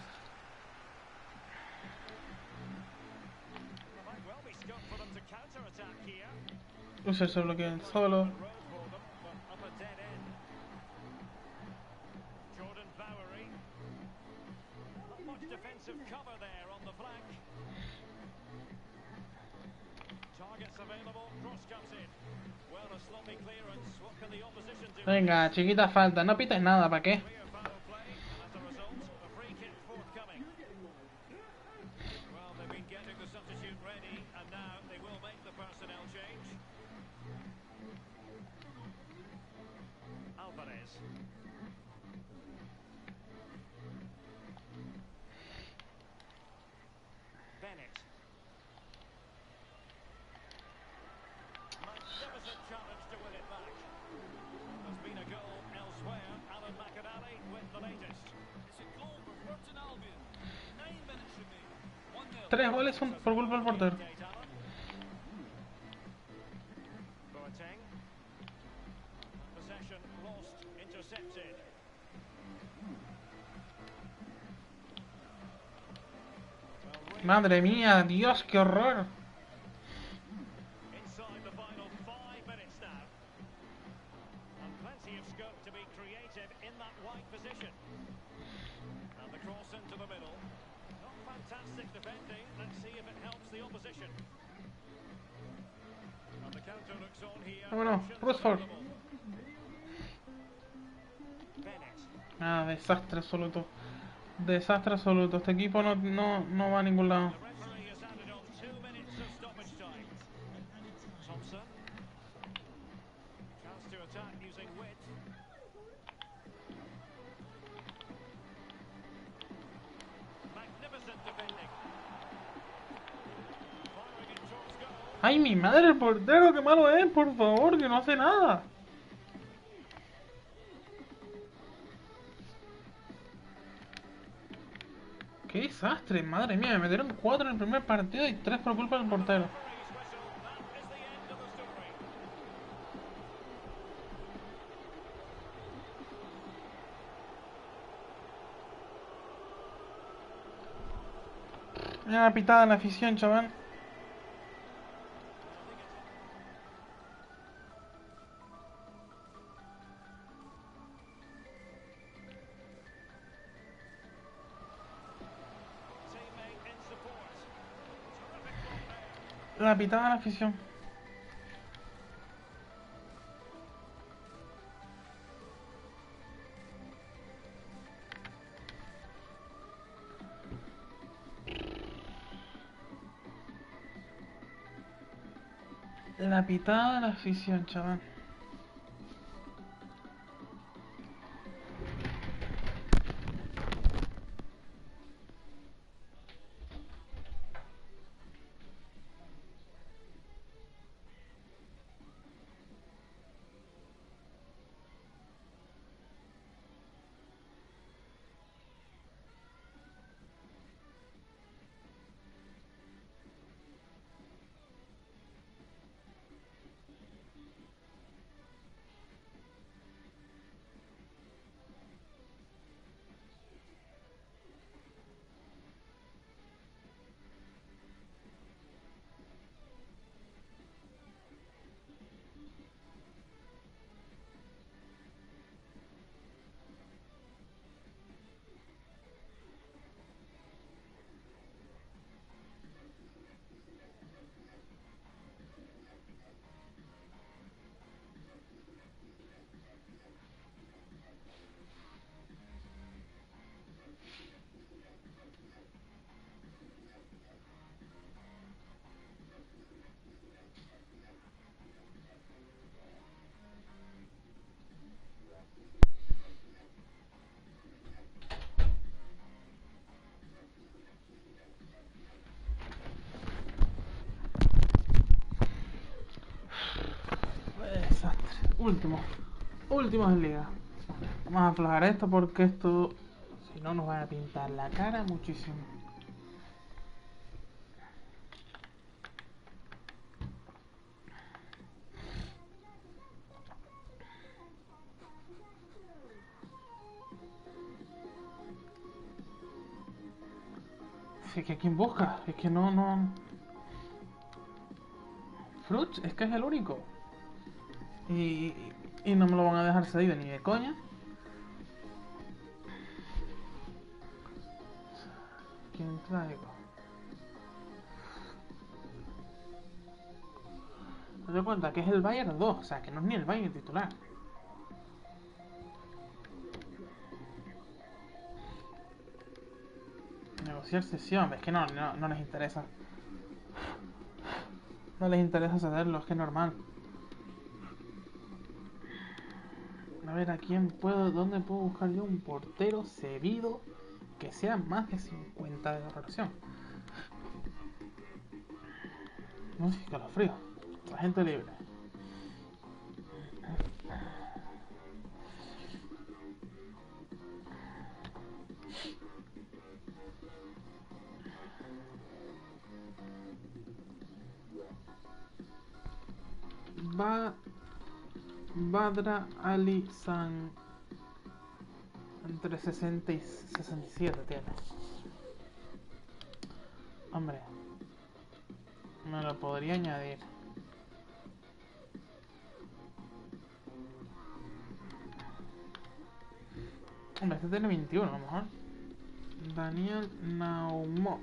There might well be scope for them to counter-attack here. Usa ese bloqueo solo. Road for them, but up a dead end. Jordan Bowery. Not much defensive cover there on the flank. Targets available, cross comes in. Well, a sloppy clearance. What can the opposition do? Venga, chiquita falta, no pites nada, ¿para qué? Clear foul play, and as a result, a free kick forthcoming. Well, they've been getting the substitute ready, and now they will make the personnel change. Alvarez. Bennett. Magnificent challenge to win it back. There's been a goal elsewhere. Alan McAnally with the latest. It's a goal for Burton Albion. Nine minutes remain. one nil. Tres goles son por culpa del portero. Kate Allen. Boateng. Possession lost, intercepted. Well, Madre mía, Dios, qué horror. inside the final five minutes now. And plenty of scope to be creative in that wide position. And the cross into the middle. Not fantastic defending. Let's see if it helps the opposition. And the counter looks on here. Vámonos, Options Rutherford. available. Bennett. Ah, desastre absoluto. Desastre absoluto. Este equipo no, no, no va a ningún lado. The referee has added on two minutes of stoppage time. Thompson. Chance to attack using width. Magnificent defending. Firing it towards goal. Ay, mi madre, el portero, qué malo es, por favor, que no hace nada. Qué desastre, madre mía, me metieron cuatro en el primer partido y tres por culpa del portero. Referee's whistle. That is the end of the story. Mira la pitada en la afición, chaval. Teammate in support. Terrific ball there. La pitada en la afición. La pitada de la afición, chaval. Último. Últimos en liga. Vamos a aflojar esto porque esto, si no, nos van a pintar la cara muchísimo. Es que ¿quién busca? Es que no, no... Fruits, es que es el único. Y, y no me lo van a dejar cedido ni de coña. ¿Quién traigo? Me doy cuenta que es el Bayern dos, o sea que no es ni el Bayern titular. Negociar sesión, es que no, no, no les interesa. No les interesa cederlo, es que es normal. A ver, ¿a quién puedo, dónde puedo buscar yo un portero cedido que sea más de cincuenta de valoración? No sé, calofrío. La gente libre. Va... Badra Ali San... Entre sesenta y sesenta y siete tiene. Hombre. Me lo podría añadir. Hombre, este tiene veintiuno a lo mejor. Daniel Naumov.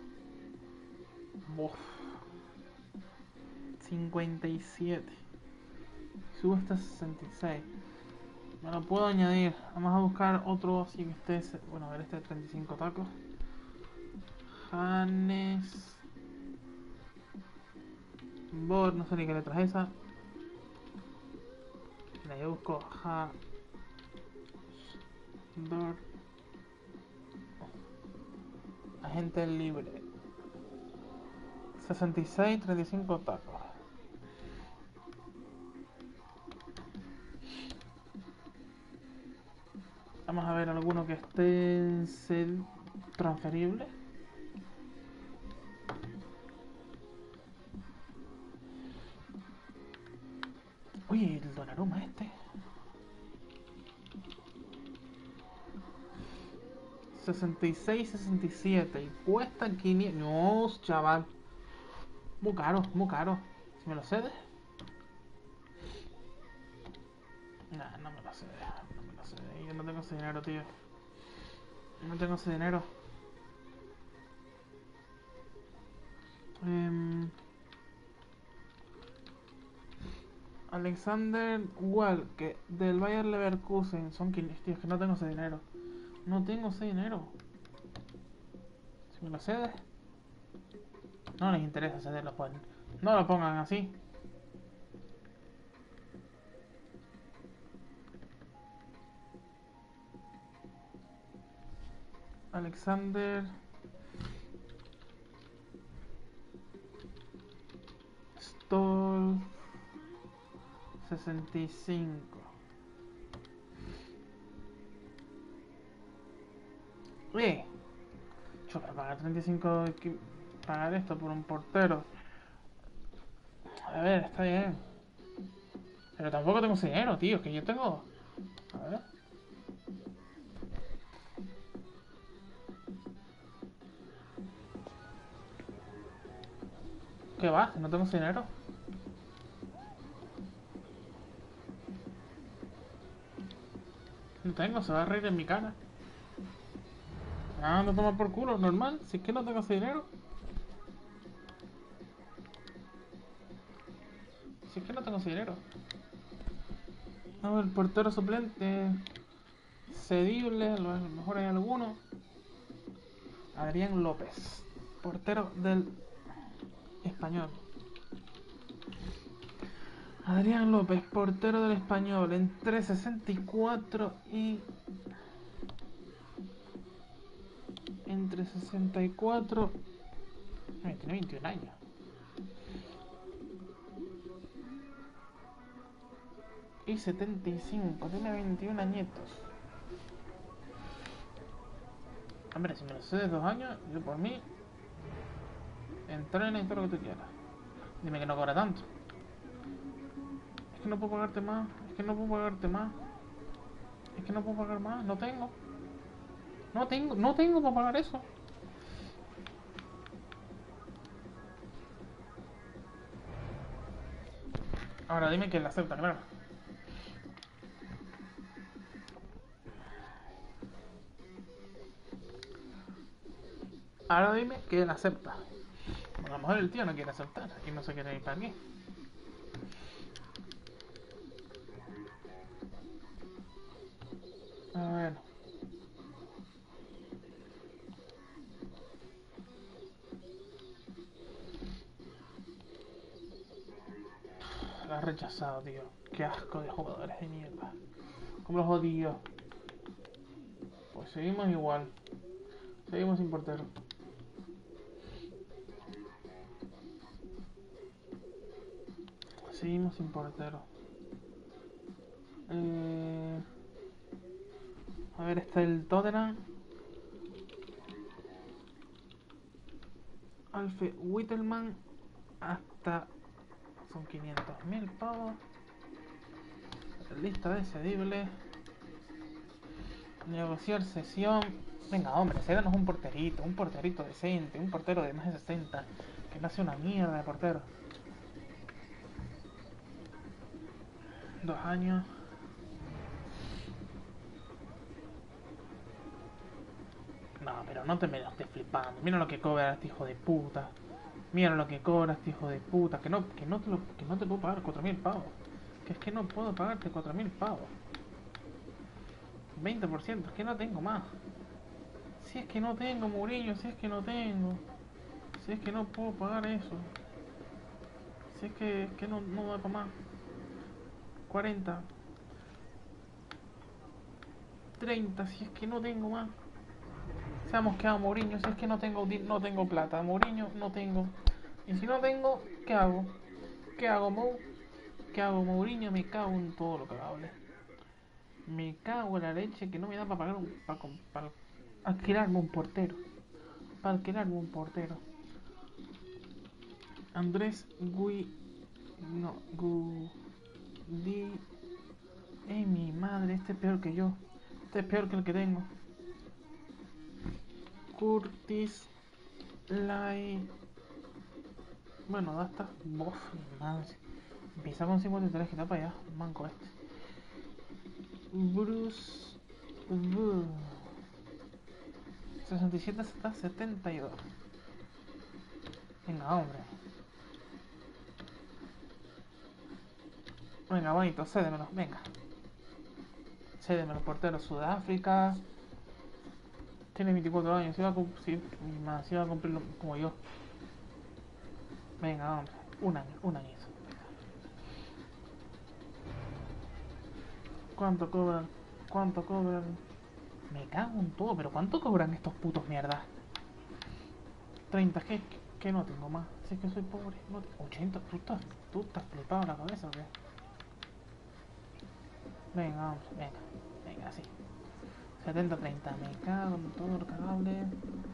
Uf. cincuenta y siete. Sube hasta sesenta y seis. Me lo puedo añadir. Vamos a buscar otro así que esté... Bueno, a ver, este de treinta y cinco tacos. Hannes... Bor, no sé ni qué letra es esa. Mira, yo busco Ja... Dor... Agente libre. sesenta y seis, treinta y cinco tacos. Vamos a ver alguno que esté transferible. Uy, el Donnarumma este. sesenta y seis, sesenta y siete y cuesta quinientos. No, chaval. Muy caro, muy caro. Si me lo cedes. Nah, no me lo cedes. No me lo cedes. Yo no tengo ese dinero, tío. No tengo ese dinero. Um, Alexander Walke del Bayer Leverkusen. Son quinientos. Tío, es que no tengo ese dinero. No tengo ese dinero. Si me lo cedes. No les interesa cederlo, pues. No lo pongan así. Alexander Stoll sesenta y cinco. Oye, yo para pagar treinta y cinco, pagar esto por un portero. A ver, está bien. Pero tampoco tengo ese dinero, tío, que yo tengo. A ver. ¿Qué va? No tengo ese dinero. No tengo, se va a reír en mi cara. Ah, no toma por culo, normal. Si es que no tengo ese dinero. Si es que no tengo ese dinero. A ver, portero suplente. Cedible, a lo mejor hay alguno. Adrián López. Portero del Español. Adrián López, portero del Español. Entre sesenta y cuatro y... Entre sesenta y cuatro... Ay, tiene veintiún años. y setenta y cinco. Tiene veintiún añitos. Hombre, si me lo sé de dos años, yo por mí entrena y todo lo que tú quieras. Dime que no cobra tanto. Es que no puedo pagarte más. Es que no puedo pagarte más. Es que no puedo pagar más. No tengo. No tengo. No tengo para pagar eso. Ahora dime que la acepta, claro. Ahora dime que la acepta. Bueno, a lo mejor el tío no quiere aceptar y no se quiere ir para aquí. Bueno. La ha rechazado, tío. Qué asco de jugadores de mierda. ¿Cómo los odio? Pues seguimos igual. Seguimos sin portero. Seguimos sin portero. Eh... A ver, está el Tottenham. Alfie Whittelman. Hasta... Son quinientos mil pavos. Lista de cedibles. Negociar sesión. Venga, hombre, cédanos un porterito. Un porterito decente. Un portero de más de sesenta. Que no hace una mierda de portero. Dos años. No, pero no te me lo estés flipando. Mira lo que cobra este hijo de puta. Mira lo que cobra este hijo de puta. Que no, que no, te, lo, que no te puedo pagar cuatro mil pavos. Que es que no puedo pagarte cuatro mil pavos. veinte por ciento. Es que no tengo más. Si es que no tengo, Mourinho. Si es que no tengo. Si es que no puedo pagar eso. Si es que, es que no, no da para más. cuarenta. treinta. Si es que no tengo más. Seamos que hago Mourinho, si es que no tengo no tengo plata, Mourinho no tengo. Y si no tengo, ¿qué hago? ¿Qué hago, Mou? ¿Qué hago, Mourinho? Me cago en todo lo que hable. Me cago en la leche que no me da para pagar un para, para alquilarme un portero. Para alquilarme un portero. Andrés Gui no Gu Di ¡eh, mi madre! Este es peor que yo. Este es peor que el que tengo. Curtis Lai. Bueno, da hasta. Bof, madre. Empieza con cincuenta y tres, que está para allá. Manco este. Bruce. Uh, sesenta y siete hasta setenta y dos. Venga, hombre. Venga, bonito, cédemelo. Venga. Cédemelo, portero. Sudáfrica. Tiene veinticuatro años, si va a cumplir, si va a cumplirlo como yo. Venga, hombre, un año, un año. ¿Cuánto cobran? ¿Cuánto cobran? Me cago en todo, pero ¿cuánto cobran estos putos mierdas? treinta, que, que no tengo más. Si es que soy pobre. No, ochenta, ¿tú estás, tú estás flipado en la cabeza o qué? Venga, hombre, venga, venga, así. setenta treinta, me cago en todo lo cagable.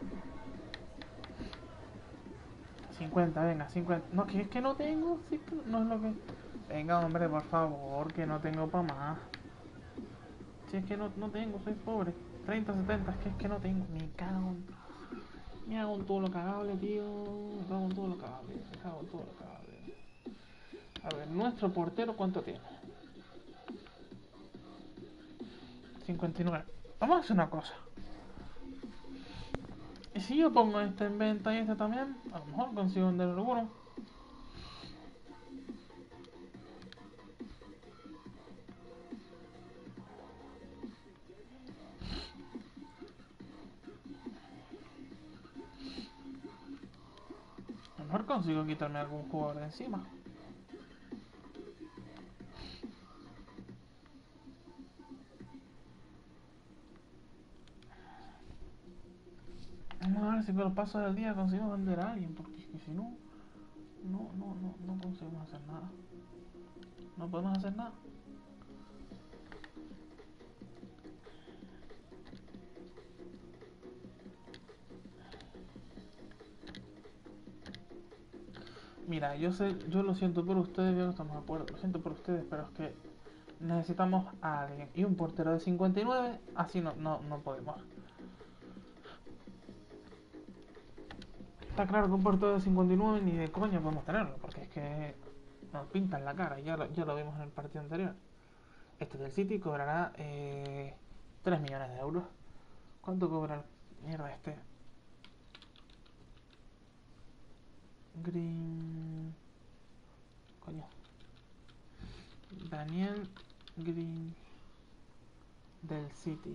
cincuenta, venga, cincuenta. No, que es que no tengo, sí, que no es lo que. Venga, hombre, por favor, que no tengo para más. Si es que no, no tengo, soy pobre. treinta, setenta, es que es que no tengo. Me cago en. Me cago en todo lo cagable, tío. Me cago en todo lo cagable. Me cago en todo lo cagable. A ver, nuestro portero, ¿cuánto tiene? cincuenta y nueve. Vamos a hacer una cosa. Y si yo pongo este en venta y este también, a lo mejor consigo vender alguno. A lo mejor consigo quitarme algún jugador de encima. Vamos a ver si con los pasos del día consigo vender a alguien, porque es que si no, no, no, no, no conseguimos hacer nada. No podemos hacer nada. Mira, yo sé, yo lo siento por ustedes, yo no estamos de acuerdo, lo siento por ustedes, pero es que necesitamos a alguien. Y un portero de cincuenta y nueve, así no, no, no podemos. Está claro que un portero de cincuenta y nueve ni de coña podemos tenerlo, porque es que nos pintan la cara, ya lo, ya lo vimos en el partido anterior. Este del City cobrará eh, tres millones de euros. ¿Cuánto cobra el mierda este? Green... Coño. Daniel Green del City.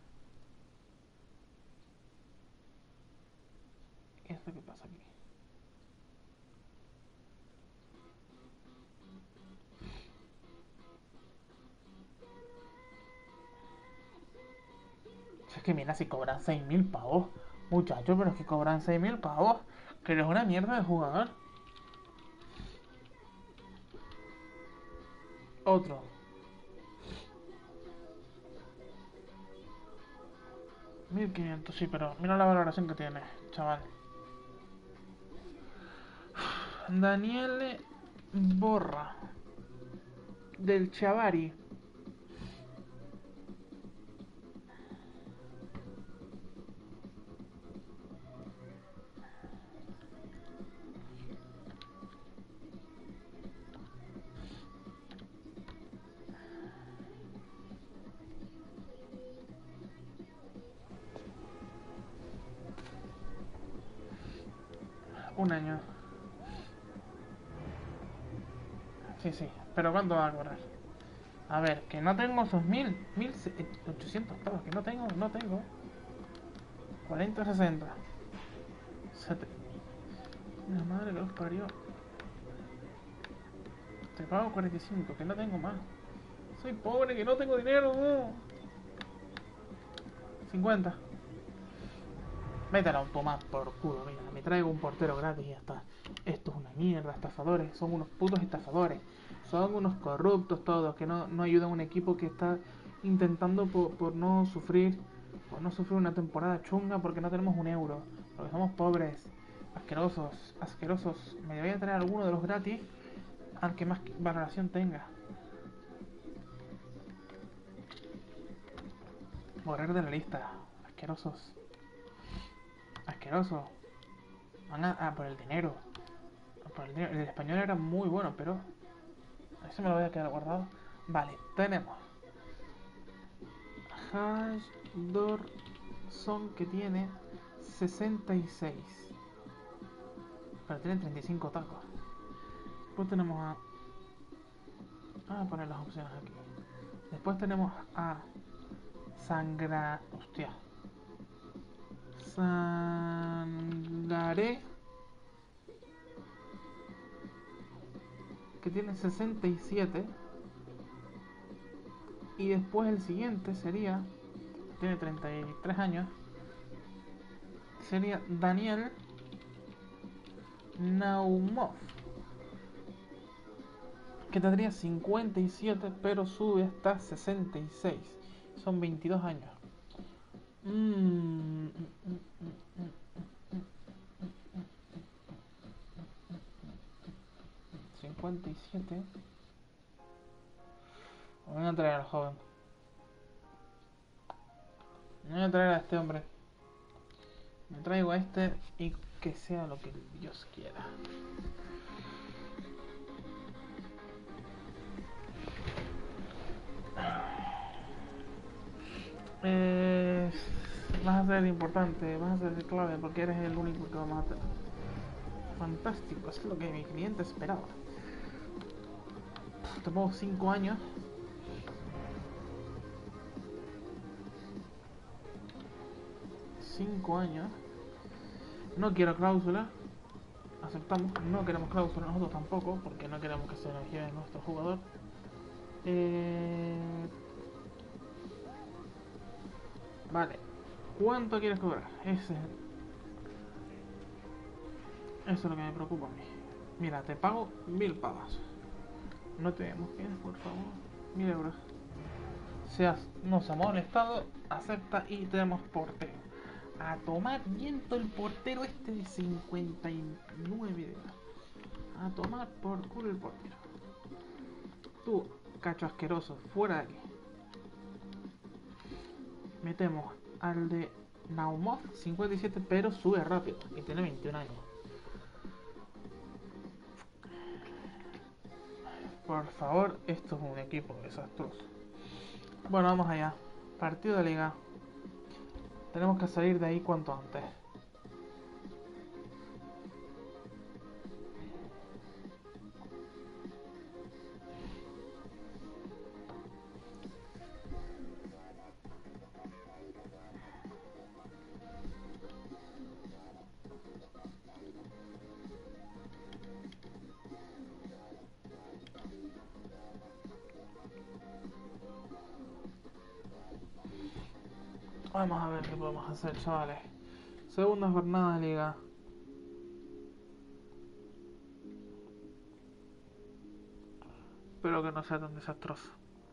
¿Qué es lo que pasa aquí? Es que mira, si cobran seis mil pavos. Muchachos, pero es que cobran seis mil pavos. Que no es una mierda de jugador. Otro. mil quinientos, sí, pero mira la valoración que tiene, chaval. Daniele Borra. Del Chavari. Un año. Sí, sí. Pero ¿cuánto va a cobrar? A ver, que no tengo esos mil, mil ochocientos pavos. Que no tengo, no tengo. cuarenta, sesenta. Sete... La madre que los parió. Te pago cuarenta y cinco, que no tengo más. Soy pobre, que no tengo dinero. No. cincuenta. Métela un tomate por culo, mira, me traigo un portero gratis y ya está. Esto es una mierda, estafadores, son unos putos estafadores. Son unos corruptos todos, que no, no ayudan a un equipo que está intentando por, por no sufrir, por no sufrir una temporada chunga porque no tenemos un euro, porque somos pobres, asquerosos, asquerosos. Me voy a traer alguno de los gratis, al que más valoración tenga. Borrar de la lista, asquerosos. Asqueroso. Van a, a por el dinero. A por el dinero. El español era muy bueno, pero eso me lo voy a quedar guardado. Vale, tenemos Hajdorsson, que tiene sesenta y seis, pero tiene treinta y cinco tacos. Después tenemos a... Vamos a poner las opciones aquí. Después tenemos a Sangra... Hostia. Sangaré, que tiene sesenta y siete. Y después el siguiente sería, tiene treinta y tres años, sería Daniel Naumov, que tendría cincuenta y siete, pero sube hasta sesenta y seis. Son veintidós años. Mm. cincuenta y siete. Voy a traer al joven. Voy a traer a este hombre. Me traigo a este y que sea lo que Dios quiera. Eh, vas a ser importante, vas a ser clave porque eres el único que vamos a tener. Fantástico, es lo que mi cliente esperaba. Te pongo cinco años. cinco años. No quiero cláusula. Aceptamos. No queremos cláusula nosotros tampoco, porque no queremos que se nos lleve nuestro jugador. Eh... Vale. ¿Cuánto quieres cobrar? Ese es el... Eso es lo que me preocupa a mí. Mira, te pago mil pavas. No te emociones, por favor. Mil euros. Seas, nos ha molestado, acepta y tenemos portero. A tomar viento el portero este de cincuenta y nueve de edad. A tomar por culo el portero. Tú, cacho asqueroso, fuera de aquí. Metemos al de Naumov, cincuenta y siete, pero sube rápido y tiene veintiún años. Por favor, esto es un equipo desastroso. Bueno, vamos allá. Partido de liga. Tenemos que salir de ahí cuanto antes. Vamos a ver qué podemos hacer, chavales. Segunda jornada de liga. Espero que no sea tan desastroso.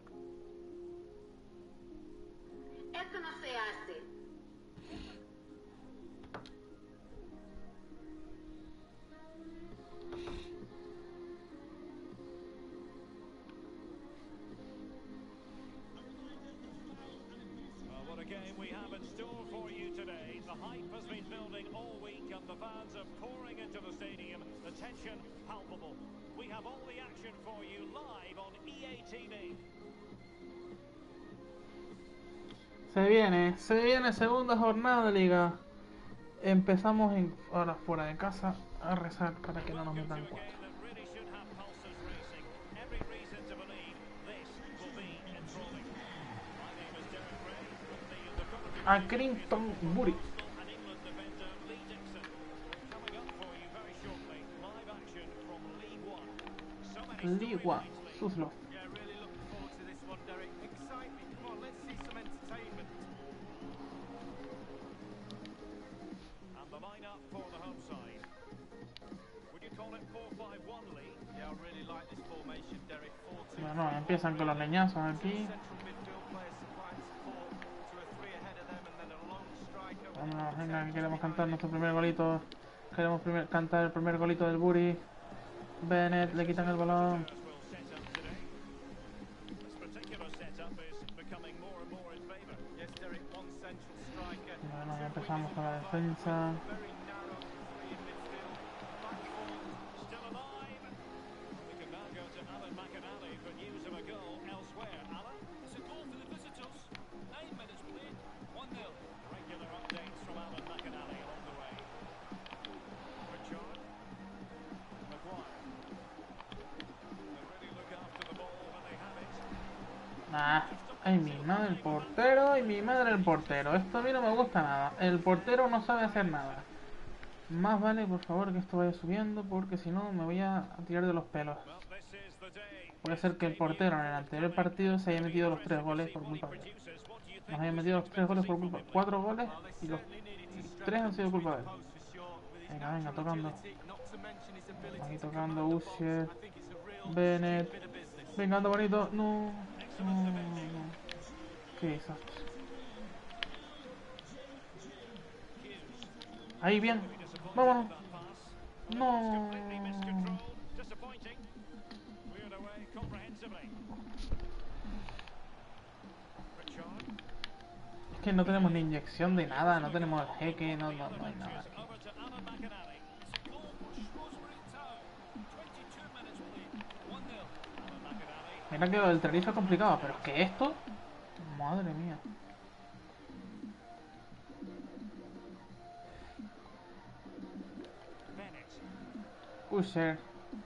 Esto no se hace. Well, what a game we have in store for you today. The hype has been building all week and the fans are pouring into the stadium. The tension palpable. We have all the action for you live on E A T V. Se viene, se viene segunda jornada de liga. Empezamos en, ahora fuera de casa a rezar para que no nos Welcome to metan a cuatro. game that really should have pulses racing. Every reason to believe this will be enthralling. My name is Derek Ray. With me in the commentary A booth Crinton is former Bury. Arsenal and England defender Lee Dixon. Coming up for you very shortly, live action from League One. So many Ligue one, storylines, Lee. Suslo. Yeah, really looking forward to this one, Derek. Excite me. Come on, let's see some entertainment. And the lineup for the home side. Would you call it four five one, Lee? Yeah, I really like this formation, Derek. four two. Bueno, empiezan con los leñazos aquí. Central midfield players supplying support to a three ahead of them and then a lone striker. with Vámonos, the venga, que defenders queremos cantar behind nuestro primer golito. Queremos primer, cantar el primer golito del Bury. Bennett, le quitan el balón. Spurs will set up today. This particular setup is becoming more and more in favour. it. Yes, Derek, one central striker. Bueno, ya two empezamos wingers con la in the back, defensa. very narrow three in midfield. Back four. Still alive. We can now go to Alan McInally for news of a goal elsewhere. Alan? It's a goal for the visitors. Nine minutes played, one nil. Regular updates from Alan McInally along the way. Richard. Maguire. They really look after the ball when they have it. Nah, ay mi madre el portero y mi madre el portero. Esto a mí no me gusta nada. El portero no sabe hacer nada. Más vale, por favor, que esto vaya subiendo porque si no me voy a tirar de los pelos. Well, this is the day. Puede ser que el portero en el anterior partido se haya metido los tres goles por culpa de él. Nos haya metido los tres goles por culpa. Cuatro goles y los tres han sido culpa de él. Venga, venga, tocando. Aquí tocando Usier, Bennett. Venga, anda bonito. No, no, no. Qué desastre. Ahí bien. Vámonos. No. Disappointing. Cleared away comprehensively. Richard. Es que no tenemos ni inyección de nada. No tenemos el jeque. No, no, no hay nada. aquí. Over to Alan McInally. It's a goal for Shrewsbury Town. twenty-two minutes played, one nil. Alan McInally. Mira que lo del Tenerife es complicado, pero es que esto... Madre mía. Bennett. Usher.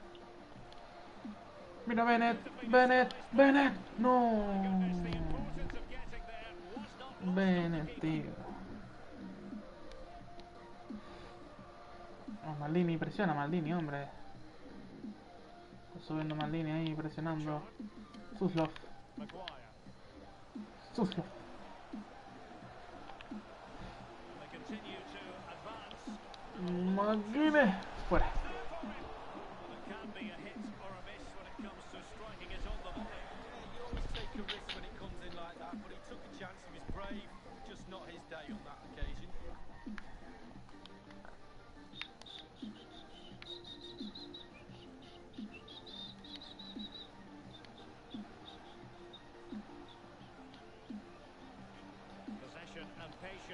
Mira Bennett, Bennett, Bennett. No. The importance of getting there was not lost. Bennett, tío. Oh, Maldini, presiona Maldini, hombre. Está subiendo Maldini ahí, presionando. Suslov, Maguire. Suslov. And they continue to advance. Maldini. Fuera. Well, it can be a hit or a miss when it comes to striking it on the volley. You always take a risk when it comes in like that, but he took a chance, he was brave, just not his day on that occasion.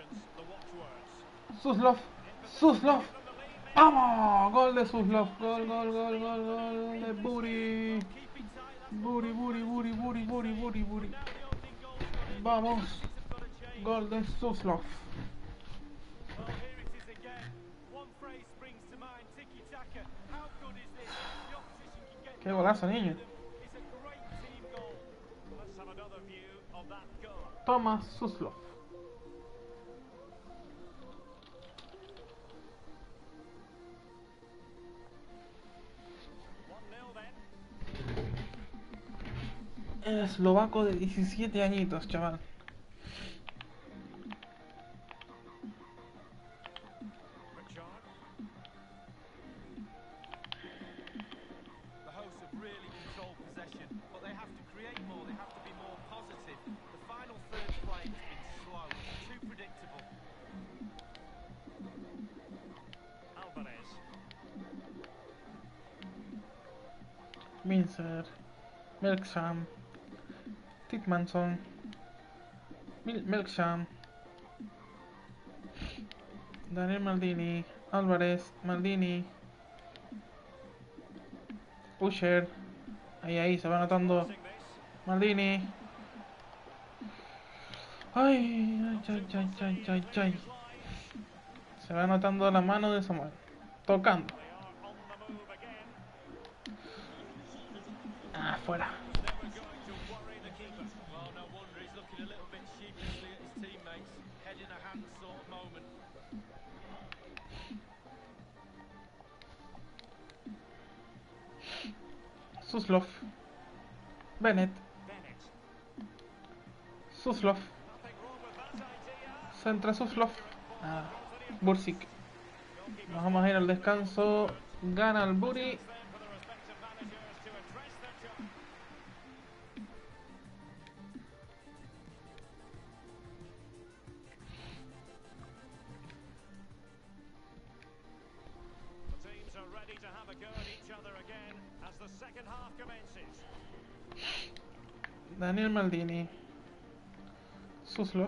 patience, the watchwords. Suslov, Suslov. ¡Vamos! Gol de Suslov. Gol, gol, gol, gol, gol de Buri. Buri, Buri, Buri, Buri, Buri, Buri, Buri. Vamos. Gol de Suslov. Well, here it is again. One phrase springs to mind, tiki-taka. How good is this? The opposition can get Qué golazo, niño. It's a great team goal. Let's have another view of that goal. Toma Suslov. one nil then. El eslovaco de diecisiete añitos, chaval. Richard. The hosts have really controlled possession, but they have to create more, they have to be more positive. The final third's play has been slow, too predictable. Alvarez. Mincer. Melksham. Titmanson. Mil Melksham. Daniel Maldini. Álvarez. Maldini. Usher. Ahí, ahí, se va notando. Passing this. Maldini. Ay, ay, ay, ay, ay, ay, ay. Se va notando la mano de Samuel. Tocando. They are on the move again. Ah, fuera. Never going to worry the keeper. Well, no wonder he's looking a little bit sheepishly at his teammates. Head in a hand sort of moment. Suslov. Bennett. Bennett. Suslov. Nothing wrong with that idea. Centra Suslov. Ah, Bursik. Nos vamos a ir al descanso. Gana el Buri. Then for the respective managers to address their job. The teams are ready to have a go at each other again as the second half commences. Daniel Maldini. Suslov.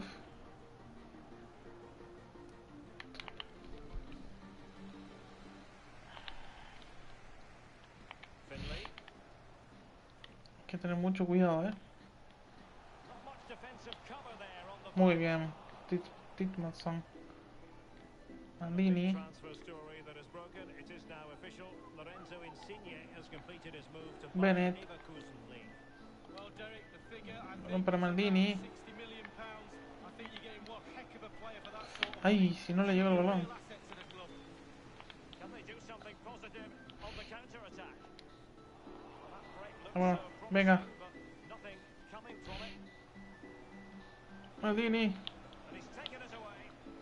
Finley. Hay que tener mucho cuidado, eh. Not much defensive cover there on the Muy bien. Tit- Titmanson. Maldini. transfer story that is broken. It is now official. Lorenzo Insigne has completed his move to Bennett. Bayer Leverkusen League. Well, Derek, the figure, I Balón think, para is Maldini. about sixty million pounds. I think you're getting one heck of a player for that sort of Ay, si no le llega el balón. real asset to the club. Can they do something positive on the counter attack? Well, that break looks Vamos, so venga. promising, but nothing coming from it. Maldini. And he's taken it away.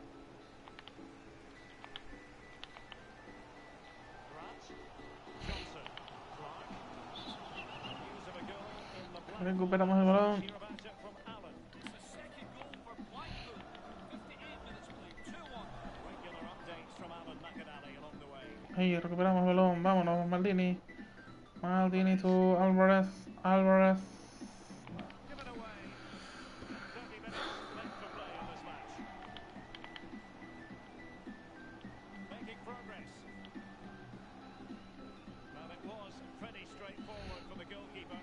Grant. Johnson. Clark. News of a goal in the black. Recuperamos el balón. Hear about it from Allen. It's the second goal for Blackpool. fifty-eight minutes played, two one. Regular updates from Alan McAnally along the way. Ahí, recuperamos el balón. Vámonos, Maldini. Maldini to Álvarez. Álvarez. Given away. thirty minutes left to play in this match. Making progress. Well, it was pretty straightforward for the goalkeeper.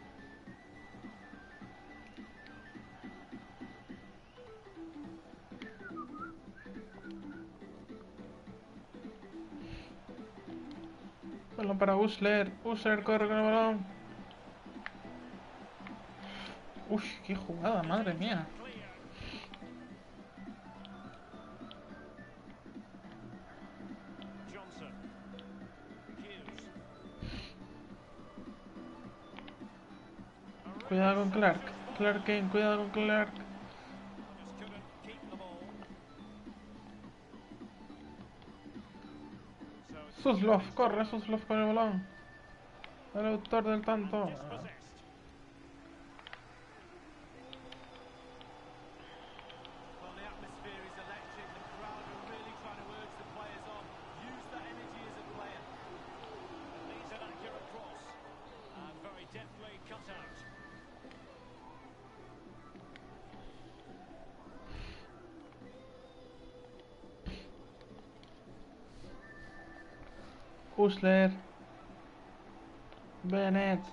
Balón para Usler. Usler corre con el balón. Uy, qué jugada, madre mía. Clear. Johnson. Hughes. A Cuidado really con Clark. successful Clark Kane, cuidado con Clark. Just couldn't keep the ball. So it's Suslov, corre Suslov con el balón. El autor del tanto. dispossessed. Well, the atmosphere is electric. The crowd are really trying to urge the players on. Use that energy as a player. Leads an accurate cross. And very deftly cut out. Fussler. Bennett.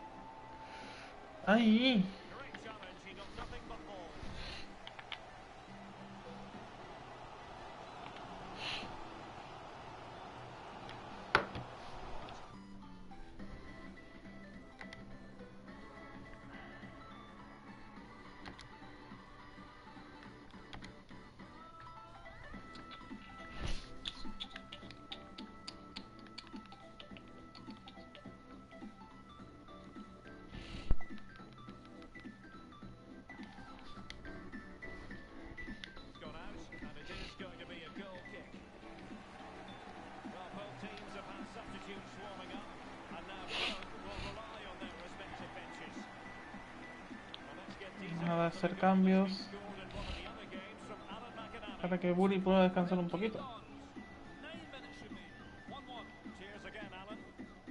¡Ay! Great challenge, he got nothing but ball. It's gone out, and it is going to be a goal kick. Well, both teams have had substitutes warming up, and now both will rely on their respective benches. Well, let's get details Vamos a of the hacer goal cambios that's been scored in one of the other games from Alan McAnally. para que Buri pueda descansar un poquito. Nine minutes remain. one one. Cheers again, Alan.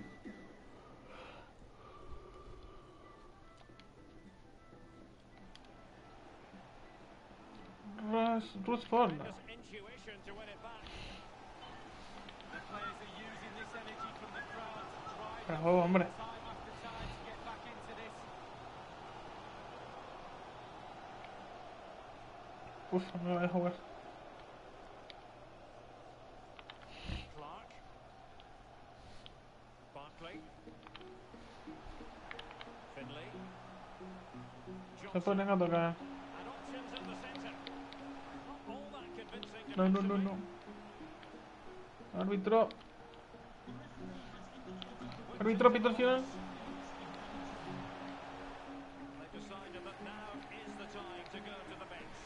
Rush, Rush Ford. Tremendous intuition to win it back. The players are using this energy from the crowd to drive Para juego, hombre. time after time to get back into this. Uf, no me voy a jugar. Clark. Barkley. Finlay. Se Johnson. ponen a tocar. And options in the centre. Not all that convincing No, no, no, defensively. no. Árbitro. Árbitro, pito al final. They've decided that now is the time to go to the bench.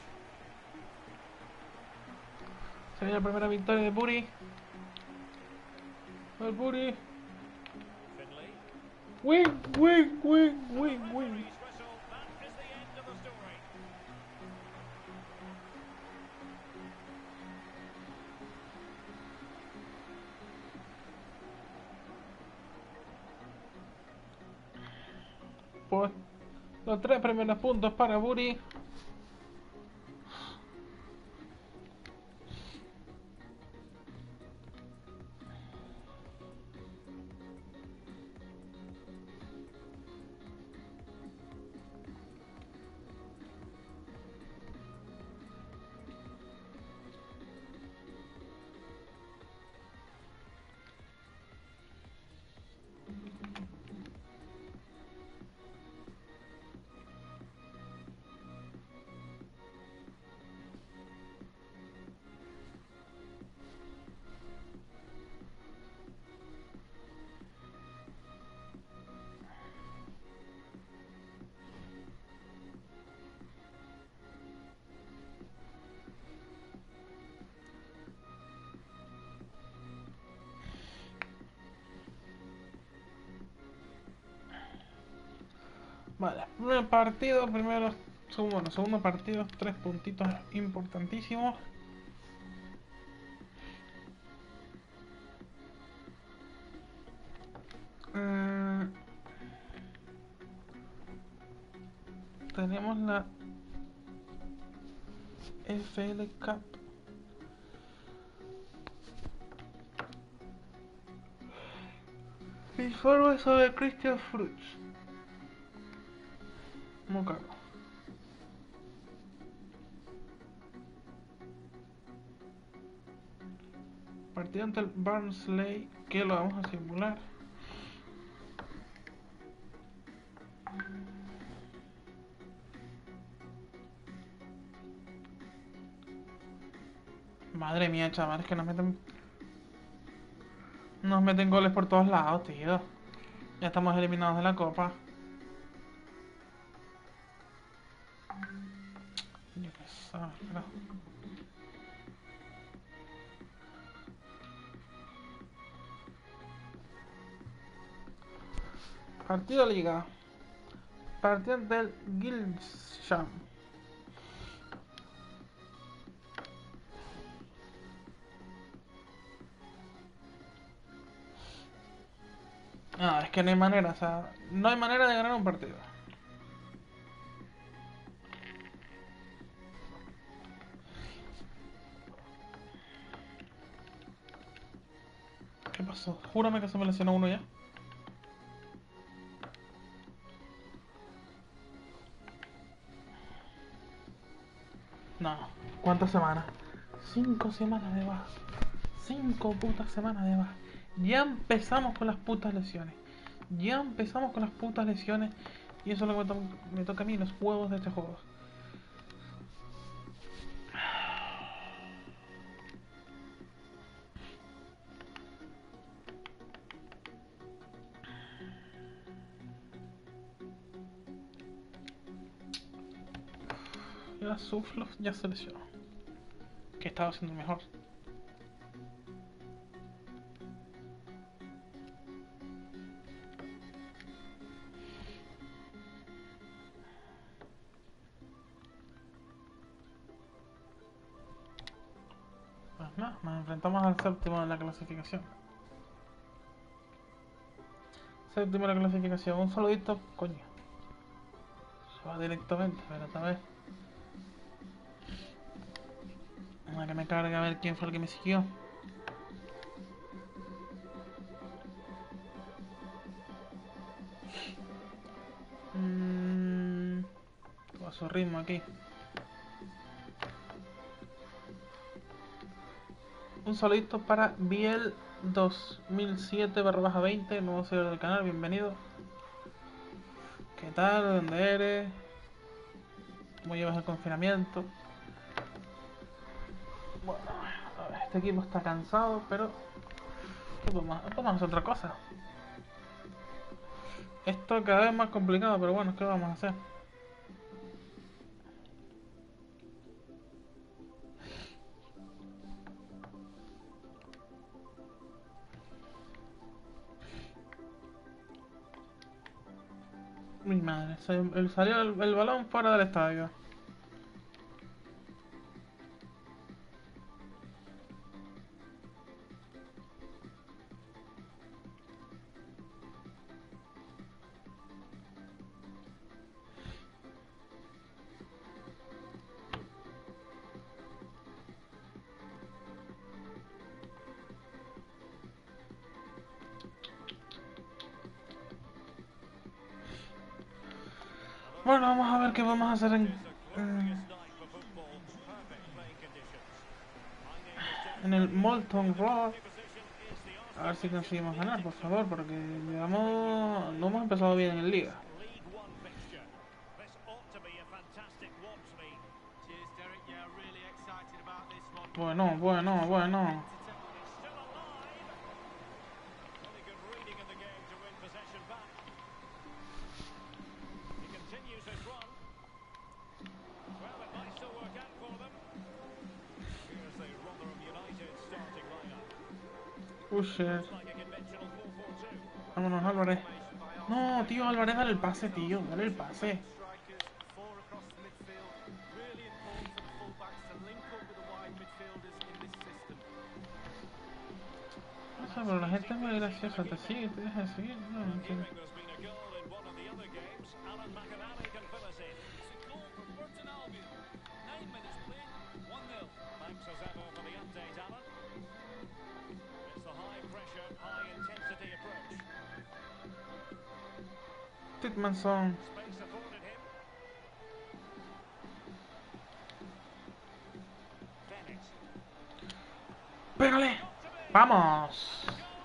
Sería la primera victoria de Buri. El Buri. Finlay. Win, win, win, win, win. Referee's whistle. That is the end of the story. Pues los tres primeros puntos para Buri. Vale, primer partido, primero, segundo, bueno, segundo partido, tres puntitos importantísimos. Eh, tenemos la F L Cup. Informe sobre Christian Fruits. Muy caro. Partido ante el Barnsley, que lo vamos a simular. Madre mía, chaval, es que nos meten... Nos meten goles por todos lados, tío. Ya estamos eliminados de la copa. Yo qué sé, pero... Partido Liga. Partido del Gilsham. Ah, es que no hay manera, o sea, no hay manera de ganar un partido. ¿Qué pasó? Júrame que se me lesionó uno ya. No. ¿Cuántas semanas? Cinco semanas de baja. Cinco putas semanas de baja. Ya empezamos con las putas lesiones. Ya empezamos con las putas lesiones. Y eso es lo que me, to me toca a mí, los huevos de este juego. La Suflo ya se lesionó. Que estaba haciendo mejor. Pues nada, nos enfrentamos al séptimo de la clasificación. Séptimo de la clasificación. Un saludito, coño. Se va directamente, pero esta vez. A que me cargue a ver quién fue el que me siguió. Mmm. A su ritmo aquí. Un saludito para Biel dos mil siete barra baja veinte, nuevo seguidor del canal, bienvenido. ¿Qué tal? ¿De dónde eres? ¿Cómo llevas el confinamiento? Bueno, a ver, este equipo está cansado, pero ¿qué podemos, podemos hacer otra cosa? Esto cada vez es más complicado, pero bueno, ¿qué vamos a hacer? Mi madre, se, salió el, el balón fuera del estadio. Bueno, vamos a ver qué vamos a hacer en, en, en el Molten Rock. A ver si conseguimos ganar, por favor, porque llevamos, no hemos empezado bien en Liga. Bueno, bueno, bueno. Oh shit. Vámonos, Álvarez. No, tío, Álvarez, dale el pase, tío. Dale el pase. No sé, pero la gente es muy graciosa. Te sigue, te deja de seguir. No, no entiendo. Titmanson. ¡Pégale! ¡Vamos!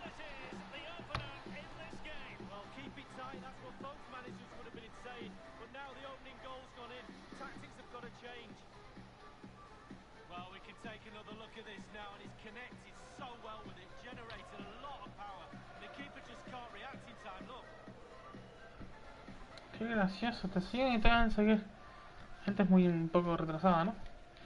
Qué gracioso, te siguen y te van a seguir. La gente es muy un poco retrasada, ¿no?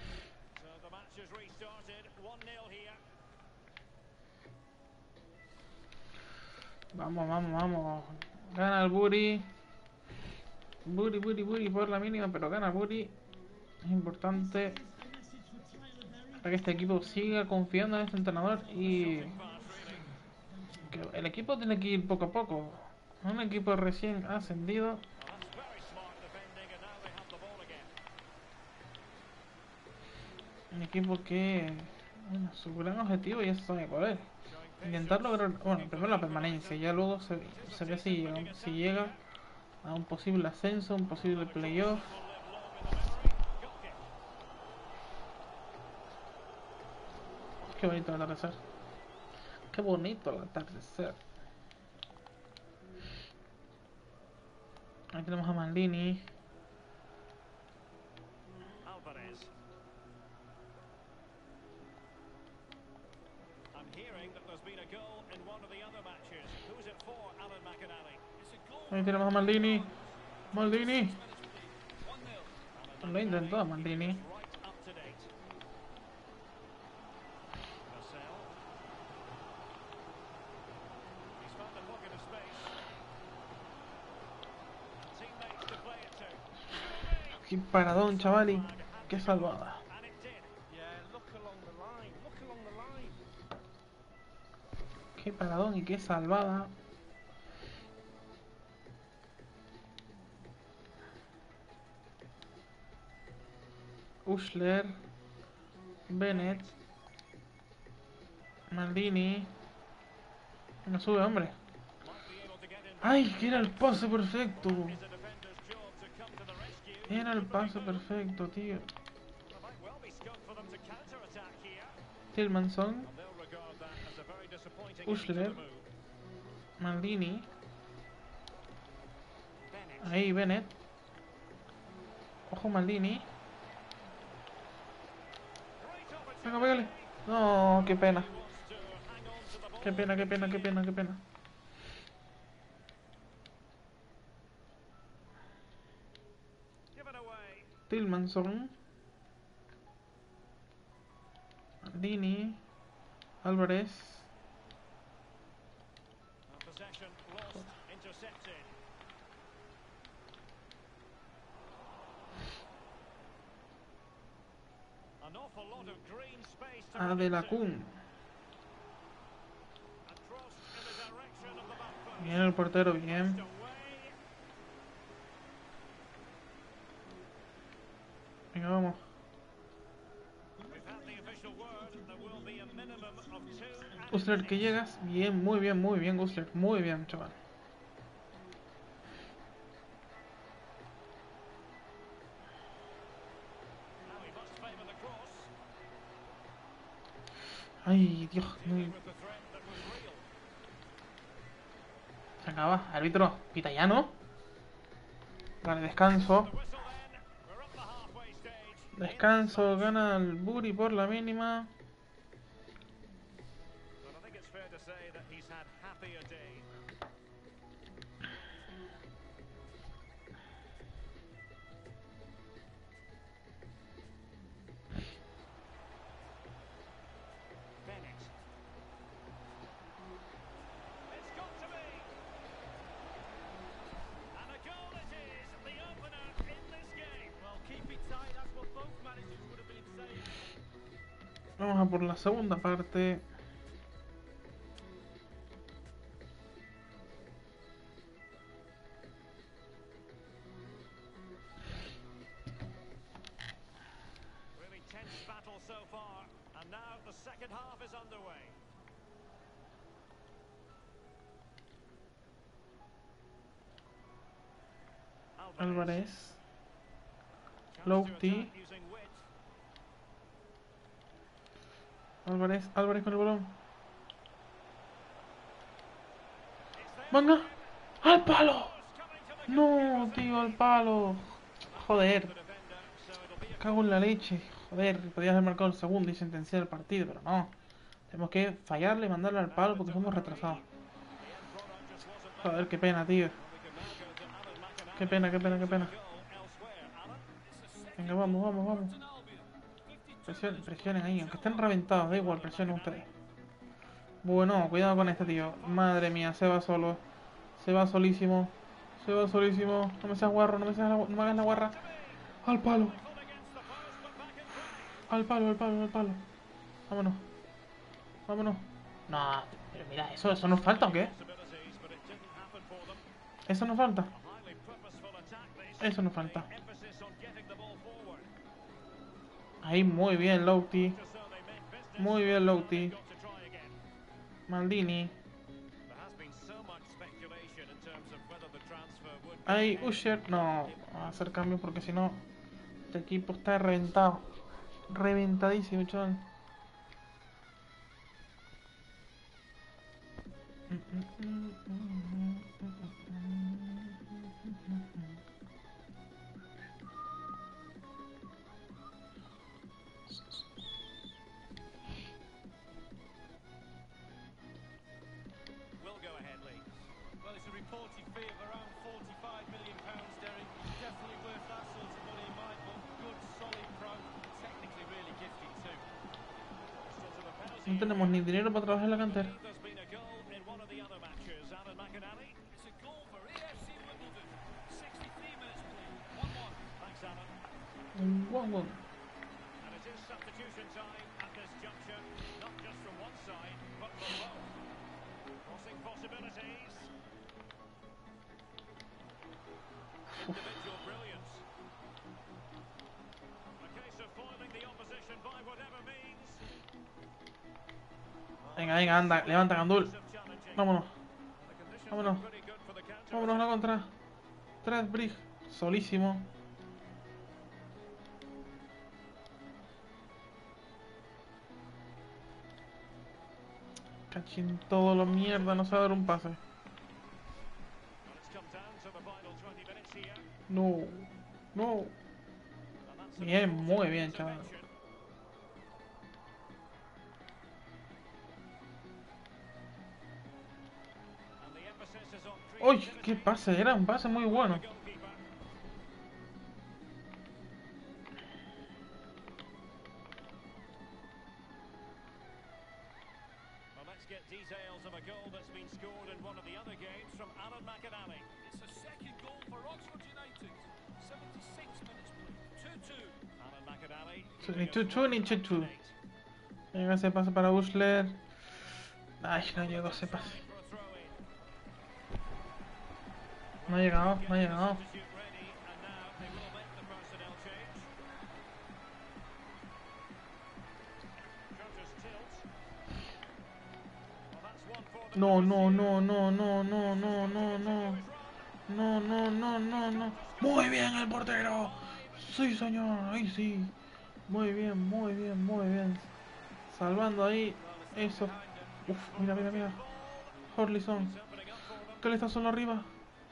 Vamos, vamos, vamos. Gana el Buri. Buri, Buri, Buri por la mínima, pero gana el Buri. Es importante para que este equipo siga confiando en este entrenador y que el equipo tiene que ir poco a poco. Un equipo recién ascendido. Un equipo que, bueno, su gran objetivo ya se sabe cuál es. intentar lograr, bueno, primero la permanencia, ya luego se, se ve si, llega- si llega a un posible ascenso, un posible playoff. Qué bonito el atardecer. Qué bonito el atardecer. Ahí tenemos a Maldini. Alvarez. I'm hearing that there's been a goal in one of the other matches. Who's it for, Alan McInally? It's a goal. Ahí tenemos a Maldini. Maldini. Six minutes played. one nil. Lo intentó Maldini. Right up to date. Marcel. He's found a pocket of space. Teammates to play it to. Qué paradón, chavali. Qué salvada. And it did. Yeah, look along the line. Look along the line. Qué paradón y qué salvada. Ushler. Bennett. Maldini. No sube, hombre. Might be able to get in. ¡Ay! Que era el pase perfecto. It's a defender's job to come to the rescue. Era el pase perfecto, tío. There might well be scope for them to counter-attack here. Tillmanson. And they'll regard that as a very disappointing Ushler. end to the move. Maldini. Bennett. Ahí, Bennett. Ojo, Maldini. Great opportunity. Venga, pégale. No, qué pena. Wants to hang on to the ball. Qué pena, qué pena, qué pena, qué pena. Given away. Tillmanson. Maldini. Álvarez. And possession lost, intercepted. An awful lot of green space to run into. Adelacún. A cross in the direction of the back post. Bien el portero, bien. Away. Venga, vamos. We've had the official word. There will be a minimum of two. Gusler, que llegas. Bien, muy bien, muy bien, Gusler. Muy bien, chaval. Now he must favour the cross. Ay, Dios. muy- With the threat that was real. Se acaba. Árbitro. Pita ya, ¿no? Vale, descanso. The whistle then. We're up the halfway stage. Descanso. Gana el Buri por la mínima. But I think it's fair to say that he's had happier days. Bennett. It's got to be. And a goal it is, the opener in this game. Well, keep it tight. That's what both managers would have been saying. Vamos a por la segunda parte. Really tense battle so far, and now the second half is underway. Álvarez. Chance to Lofty. attack using wit. Álvarez. Álvarez con el balón. It's there. ¡Venga! ¡Al palo! Coming to the No, tío, al palo. Joder. defender, so it'll be a Cago en la leche. Joder, podías haber marcado el segundo y sentenciar el partido, pero no. Tenemos que fallarle y mandarle al palo porque somos retrasados. Joder, qué pena, tío. Qué pena, qué pena, qué pena. Venga, vamos, vamos, vamos. Presionen, presionen ahí, aunque estén reventados, da igual, presionen ustedes. Bueno, cuidado con este tío. Madre mía, se va solo. Se va solísimo. Se va solísimo. No me seas guarro, no me, seas la- no me hagas la guarra. Al palo. Al palo, al palo, al palo. Vámonos. Vámonos. No, pero mira, eso, eso nos falta, ¿o qué? Eso nos falta. Eso nos falta. Ahí, muy bien, Lofty. Muy bien, Lofty. Maldini. There has been so much speculation in terms of whether the transfer would go Ay, ahead. Usher. No, vamos a hacer cambios porque si no, este equipo está reventado. Reventadísimo, chaval. Will go ahead, Lee. Well, it's a reported fee of around forty-five million pounds, Derek. Definitely worth that sort of money in my book. Good, solid pro. Technically really gifted too. Still to the penalty No tenemos ni dinero para trabajar en la cantera. area. There's been a goal in one of the other matches. Alan McInally. It's a goal for A F C Wimbledon. sixty-three minutes played. one one. Thanks, Alan. Guau, guau. And it is substitution time at this juncture, not just from one side, but from both. Crossing possibilities. Individual brilliance. A case of foiling the opposition by whatever means. Venga, venga, anda, levanta, Gandul. Of challenging. Vámonos, The conditions vámonos. look pretty good for the counter. vámonos a la contra. Tras Brig, solísimo. Cachín todo lo mierda, no sabe dar un pase. And it's come down to the final twenty minutes here. No, no. And that's a Bien, result muy of bien, chaval. intervention. And the emphasis is on ¡Uy! creativity. ¡Qué pase! Era un pase muy bueno. The goalkeeper. Well, let's get details of a goal that's been scored in one of the other games from Alan McInally. It's a second goal for Oxford United. seventy-six minutes played. two two. Alan McInally. Sí, giving ni us chuchu one ni back to chuchu. date. Venga, ese pase para Bushler. Ay, no llegó ese pase. For a throw-in. No ha llegado, no ha llegado. Substitute ready, and now they will make the personnel change. Curtis Tilt. Well, that's one for them. No, no, no, no, no, no, no, no, no. No, no, no, no, no. Muy bien el portero. Sí, señor. Ahí sí. Muy bien, muy bien, muy bien. Salvando ahí. Eso. Uf, mira, mira, mira. Horlison. Opening up for them. ¿Qué le está solo arriba?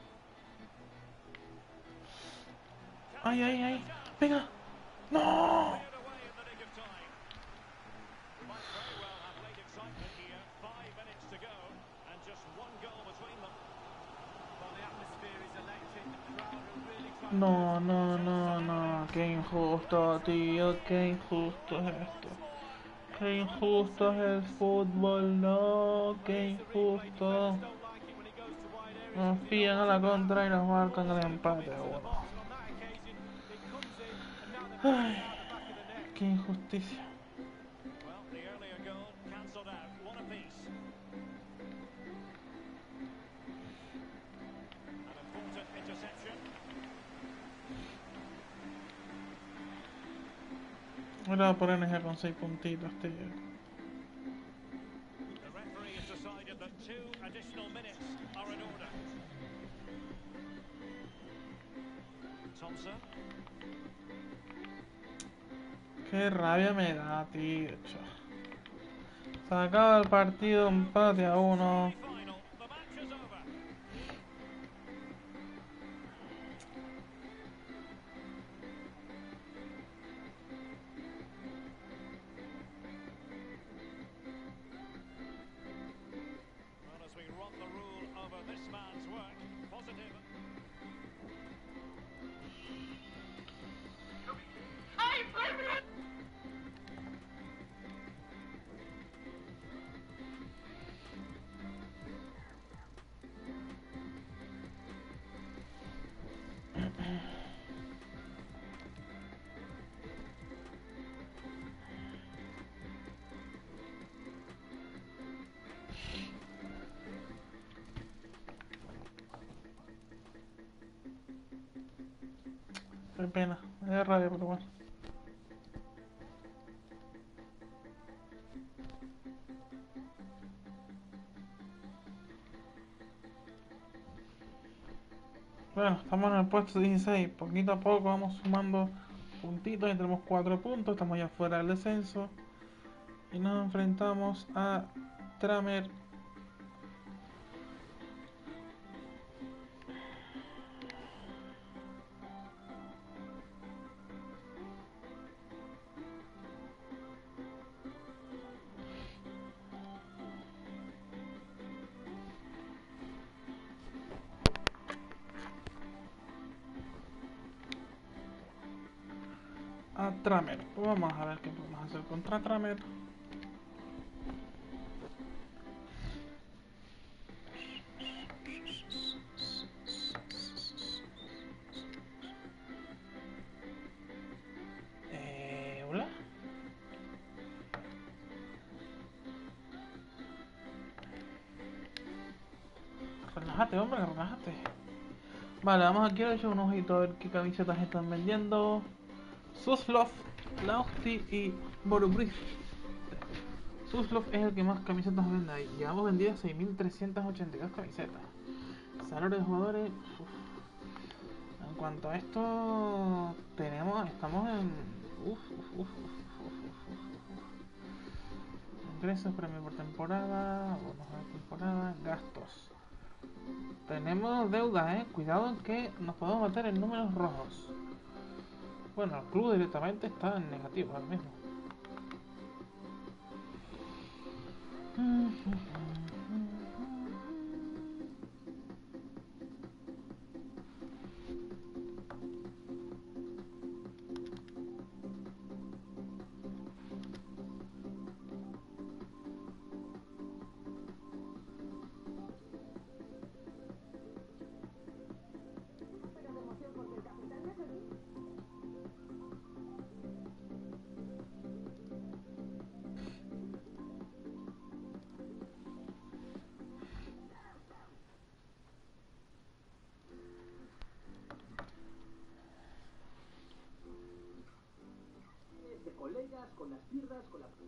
Ay, ay, ay. Venga. No. Cleared away in the nick of time. Might very well have late excitement here. Five minutes to go, and just one goal between them. Well, the atmosphere is electric. The crowd are really trying No, no, no, no. Qué injusto, tío. Qué injusto es esto. Qué injusto es el fútbol, no. Qué injusto. don't like it when it goes to wide areas. Nos pillan a la contra y nos marcan el empate. On Bueno. that occasion, it comes in, and now they're Ay, out the back of the net. qué injusticia. Well, the earlier goal cancelled out. One apiece. An important interception. Ahora por N G con seis puntitos, tío. The referee has decided that two additional minutes are in order. Thompson. Qué rabia me da, tío. Se acaba el partido, empate a uno. Final. The match is over. Well, as we run the rule over this man's work, positive. Qué pena. Me da rabia, pero bueno. Bueno, estamos en el puesto dieciséis. Poquito a poco vamos sumando puntitos. Y tenemos cuatro puntos. Estamos ya fuera del descenso. Y nos enfrentamos a Tranmere. A Tranmere. Pues vamos a ver qué podemos hacer contra Tranmere. Eh, ¿hola? Relájate, hombre, relájate. Vale, vamos aquí a echar un ojito a ver qué camisetas están vendiendo. Suslov, Lauchti y Borubrich. Suslov es el que más camisetas vende ahí. Llevamos vendidas seis mil trescientas ochenta y dos camisetas. Salario de jugadores. Uf. En cuanto a esto, tenemos, estamos en. Uf, uf, uf, uf, uf, uf, uf. Ingresos, premio por temporada, bonos de temporada, gastos. Tenemos deudas, eh. Cuidado en que nos podemos meter en números rojos. Bueno, el club directamente está en negativo ahora mismo. colegas, con las birras, con la...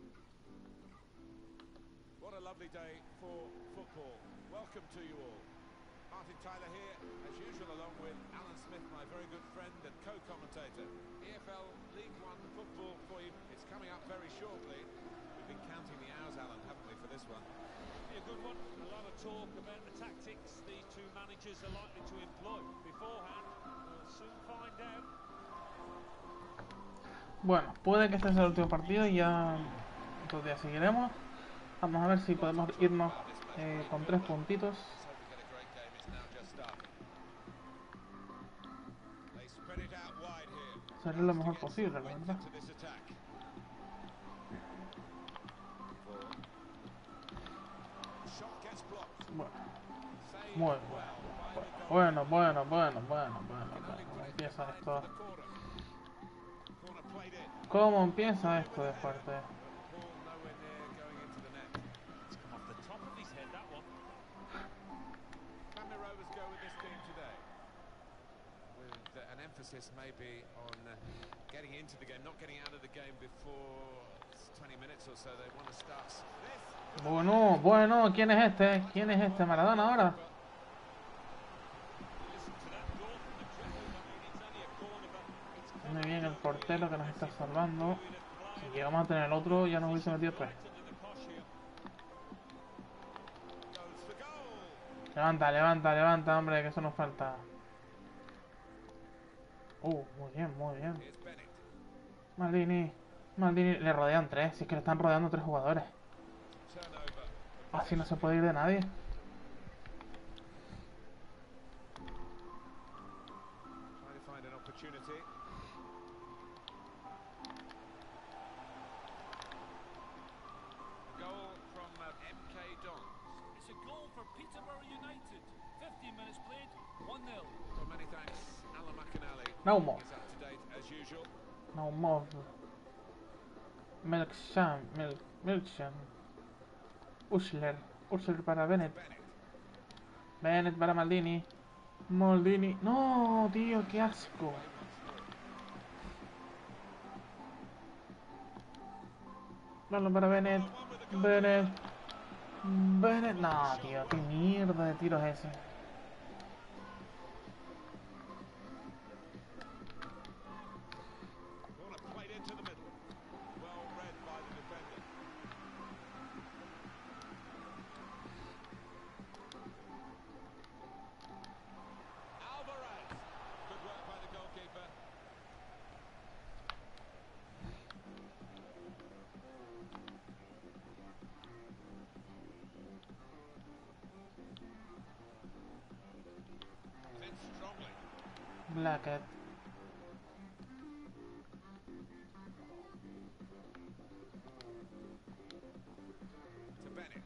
What a lovely day for football. Welcome to you all. Martin Tyler here, as usual, along with Alan Smith, my very good friend and co-commentator. E F L League One football for you. It's coming up very shortly. We've been counting the hours, Alan, haven't we, for this one? A good one. A lot of talk about the tactics these two managers are likely to employ. Beforehand, we'll soon find out. Bueno, puede que este sea el último partido y ya otros días seguiremos. Vamos a ver si podemos irnos eh, con tres puntitos. Sería lo mejor posible, la verdad. Bueno, bueno, bueno, bueno, bueno, bueno, bueno, ¿cómo empieza esto? ¿Cómo empieza esto de fuerte? Maybe on uh, getting into the game, not getting out of the game before twenty minutes or so. They want to start this. Bueno, bueno, ¿quién es este? ¿Quién es este? Maradona ahora. Muy bien el portero que nos está salvando. Si llegamos a tener el otro, ya nos hubiese metido tres. Levanta, levanta, levanta, hombre, que eso nos falta. Uh, muy bien, muy bien. Maldini, Maldini, le rodean tres, si es que le están rodeando tres jugadores. Así no se puede ir de nadie. No more. No more. Melksham, Mel, Melksham. Ushler. Ushler para Bennett. Bennett para Maldini. Maldini. No, tío, qué asco. Balón para Bennett. Bennett. Bennett. No, tío, qué mierda de tiro es ese. Lackett. To Bennett.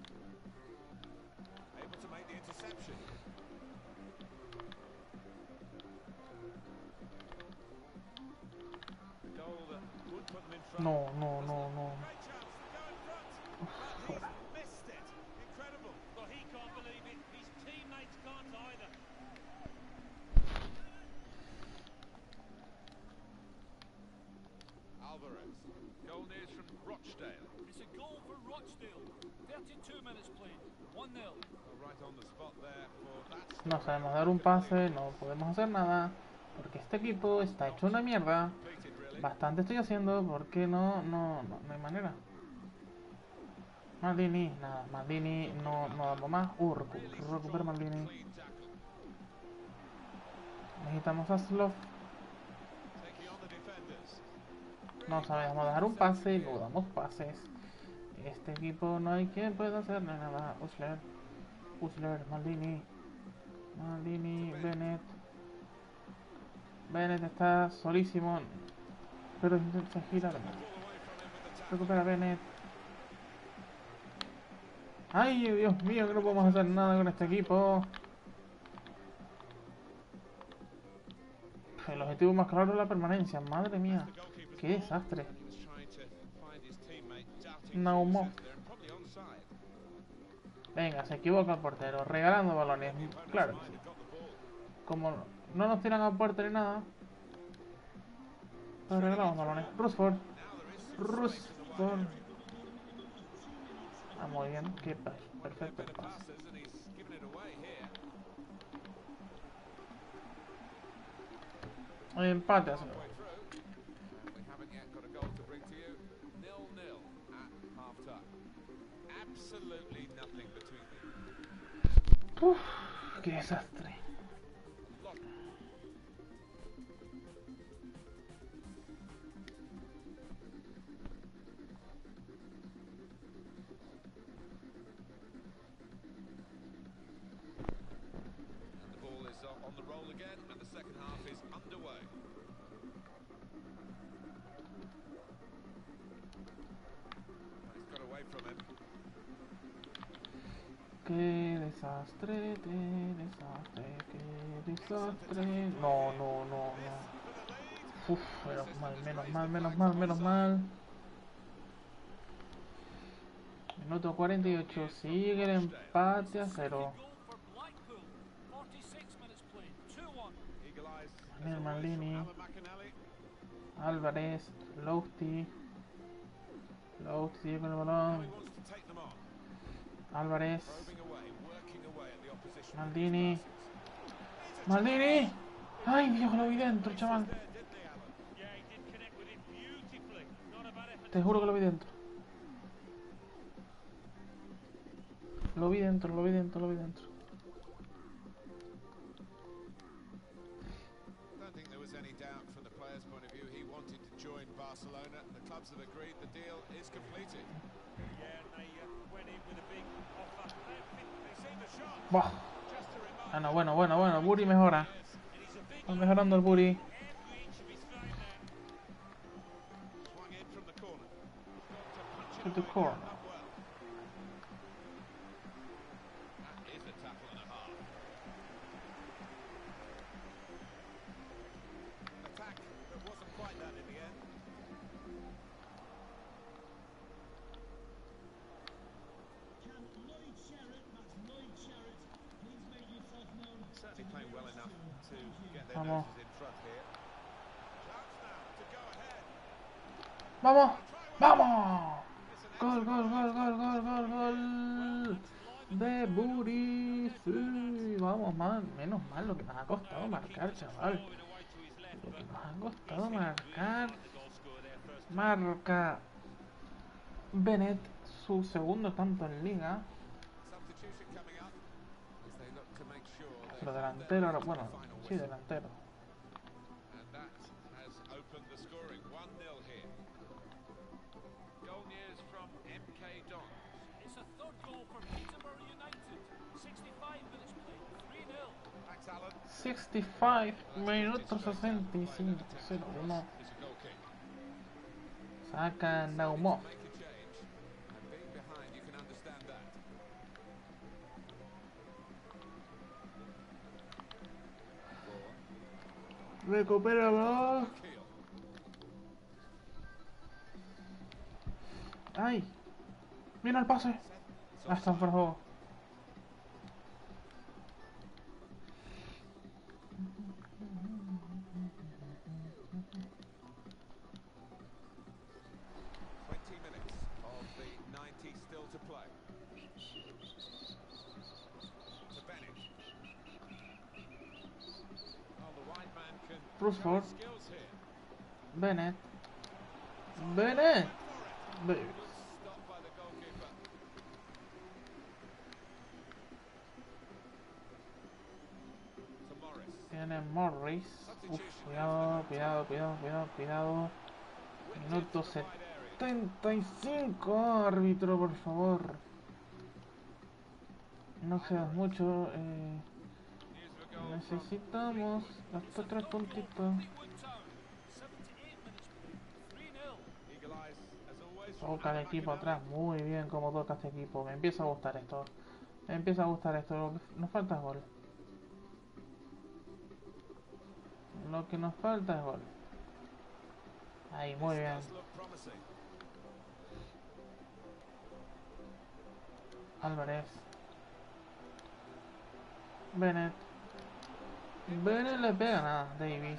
Able to make the interception. A goal that would put them in front. No, no, no, no. Great chance to go in front. But he's missed it. Incredible. Well, he can't believe it. His teammates can't either. Alvarez. Goal news from Rochdale. It's a goal for Rochdale. thirty-two minutes played. one nil. Well, right on the spot there for that. No sabemos dar un pase, no podemos hacer nada. Porque este equipo está hecho una mierda. Completed, really. Bastante estoy haciendo, porque no, no, no, no hay manera. Maldini, nada, Maldini, no, no damos más. Uh, recu recupera Maldini. Clean tackle. Necesitamos a Sloth. Taking on the defenders. No sabemos dar un pase y luego damos pases. Este equipo no hay quien pueda hacerle nada. Usler, Usler, Maldini, Maldini, Bennett. Bennett está solísimo, pero se gira. Recupera Bennett. Ay, Dios mío, que no podemos hacer nada con este equipo. El objetivo más claro es la permanencia. Madre mía, qué desastre. He was trying to find his teammate, doubting No, for a mo. second there, and probably onside. Venga, se equivoca el portero, regalando balones. Claro, Might have got the ball. como no nos tiran a puerta ni nada, pues regalamos balones. Rusford, Now there is some space in the wide Rusford. area. Ah, muy bien, qué pa- perfecto el Better pase. passes and he's given it away here. Empate a cero. Halfway through. And we haven't yet got a goal to bring to you. nil nil at half time. Absolutely nothing between them. Uf, qué desastre. Lot And the ball is uh, on the roll again, and the second half is underway. And it's got away from him. Qué desastre, qué desastre, qué desastre. No, no, no, no. Uf, menos mal, menos mal, menos mal, menos mal. Minuto cuarenta y ocho, sigue el empate a cero. Goal for Blackpool. forty-six minutes played. two one. Eagle eyes. Daniel Maldini, Alan McAnally. Álvarez, Loughty. Loughty sigue con el Now balón. he wants to take them on. Álvarez, Probing away, working away at the opposition. Maldini. Maldini. Ay, Dios, lo vi dentro, chaval. There, didn't he, Alan? Yeah, he did connect with it beautifully. Not a bad effort. Te juro que lo vi dentro. Lo vi dentro, lo vi dentro, lo vi dentro. I don't think there was any doubt from the player's point of view. He wanted to join Barcelona. The clubs have agreed the deal is completed. Yeah, and they uh, went in with a big offer. They, They see the shot. Buah. Just to remind Ah, no, bueno, bueno, bueno. Buri mejora. and he's a big Va mejorando el Buri. every inch of his frame there. swung in from the corner. Got to punch To it the away corner. now, not well. That is a tackle and a half. Attack that wasn't quite that in the end. Certainly playing well enough to get their Vamos. noses in front here. Chance now to go ahead. ¡Vamos! ¡Vamos! Gol, gol, gol, gol, gol, gol, gol. De Buri. Sí, vamos, mal. Menos mal lo que nos ha costado marcar, chaval. Lo que nos ha costado marcar. Marca Bennett su segundo tanto en liga. Substitution coming up as they look to make sure they Pero have delantero, ahora- their bueno, final sí, whistle. delantero. And that has opened the scoring. one nil here. Goal news from M K Dons. It's a third goal for Peterborough United. sixty-five minutes played. three nil. Back sesenta y cinco, minuto sesenta y cinco, cero uno. Saca Naumov. Recupera el balón. ¡Ay! ¡Mira el pase! Hasta por favor. Rusford. Bennett. Bennett. Davis. Tiene Morris. Uf, cuidado, cuidado, cuidado, cuidado, cuidado. Minuto setenta y cinco, árbitro, por favor. No seas mucho. Eh, necesitamos hasta tres puntitos. Toca el equipo atrás. Muy bien como toca este equipo. Me empieza a gustar esto. Me empieza a gustar esto. Nos falta gol. Lo que nos falta es gol. Ahí, muy bien. Álvarez. Bennett. Bennett le pega nada. Davis.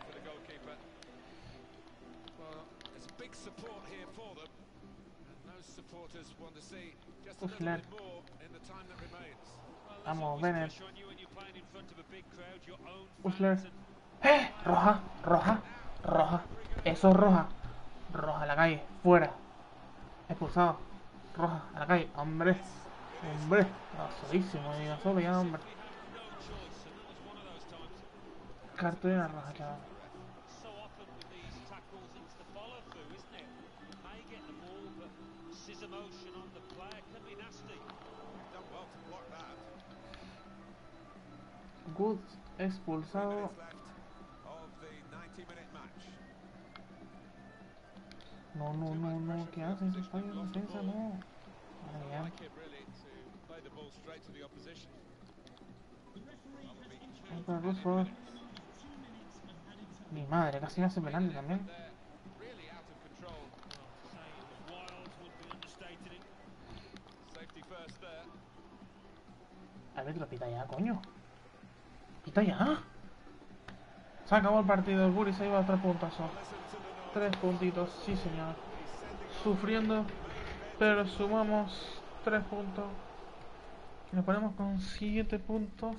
Usler. Vamos, Bennett. Usler. ¡Eh! Roja, roja, roja. Eso es roja. Roja a la calle, fuera. Expulsado. Roja a la calle, hombre. Hombre. Avanzadísimo, diga solo ya, hombre. Cartulina roja, chaval. Good expulsado. No, no, no, no, ¿qué haces? Está en defensa, no. Ahí, para Rusford. Mi madre, casi me hace penalti también. A ver, lo pita ya, coño. Pita ya. Se acabó el partido, el Buri se iba a tres puntazos. Tres puntitos, sí señor. Sufriendo, pero sumamos tres puntos. Y nos ponemos con siete puntos.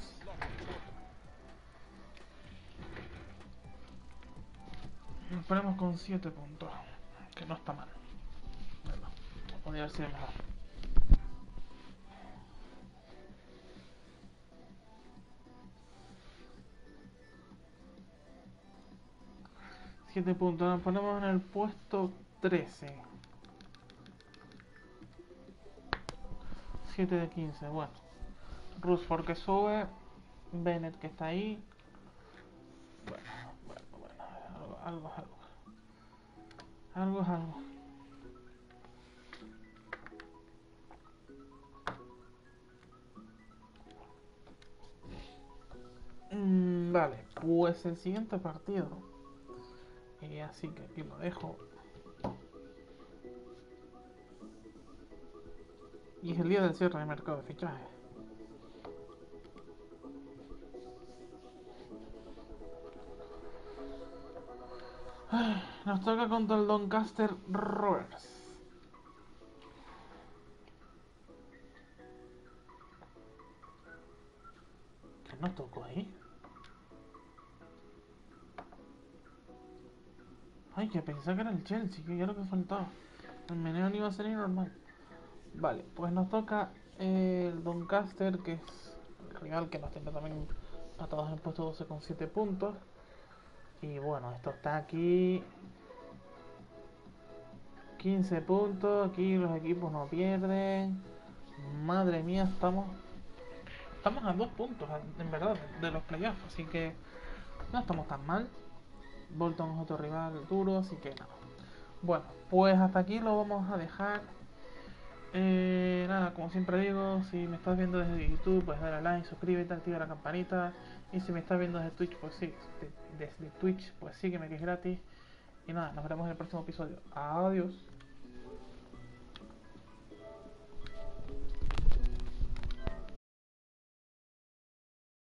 Nos ponemos con siete puntos. Que no está mal. Bueno, podría haber sido mejor. siete puntos, nos ponemos en el puesto trece. siete de quince, bueno. Rusford que sube. Bennett que está ahí. Bueno, bueno, bueno. Algo, algo es algo. Algo es algo. Mm, vale, pues el siguiente partido. Y así que aquí lo dejo. Y es el día del cierre de mercado de fichajes. Ay, nos toca contra el Doncaster Rovers. ¿Qué nos tocó ahí? Ay, que pensaba que era el Chelsea, que ya lo que faltaba. El meneo no iba a ser normal. Vale, pues nos toca el Doncaster, que es el rival que nos tiene también atados en puesto doce con siete puntos. Y bueno, esto está aquí. quince puntos, aquí los equipos no pierden. Madre mía, estamos estamos a dos puntos, en verdad, de los playoffs, así que no estamos tan mal. Bolton es otro rival duro, así que nada. Bueno, pues hasta aquí lo vamos a dejar. Eh, nada, como siempre digo, si me estás viendo desde YouTube, pues dale a like, suscríbete, activa la campanita. Y si me estás viendo desde Twitch, pues sí, desde Twitch, pues sígueme que es gratis. Y nada, nos veremos en el próximo episodio. Adiós.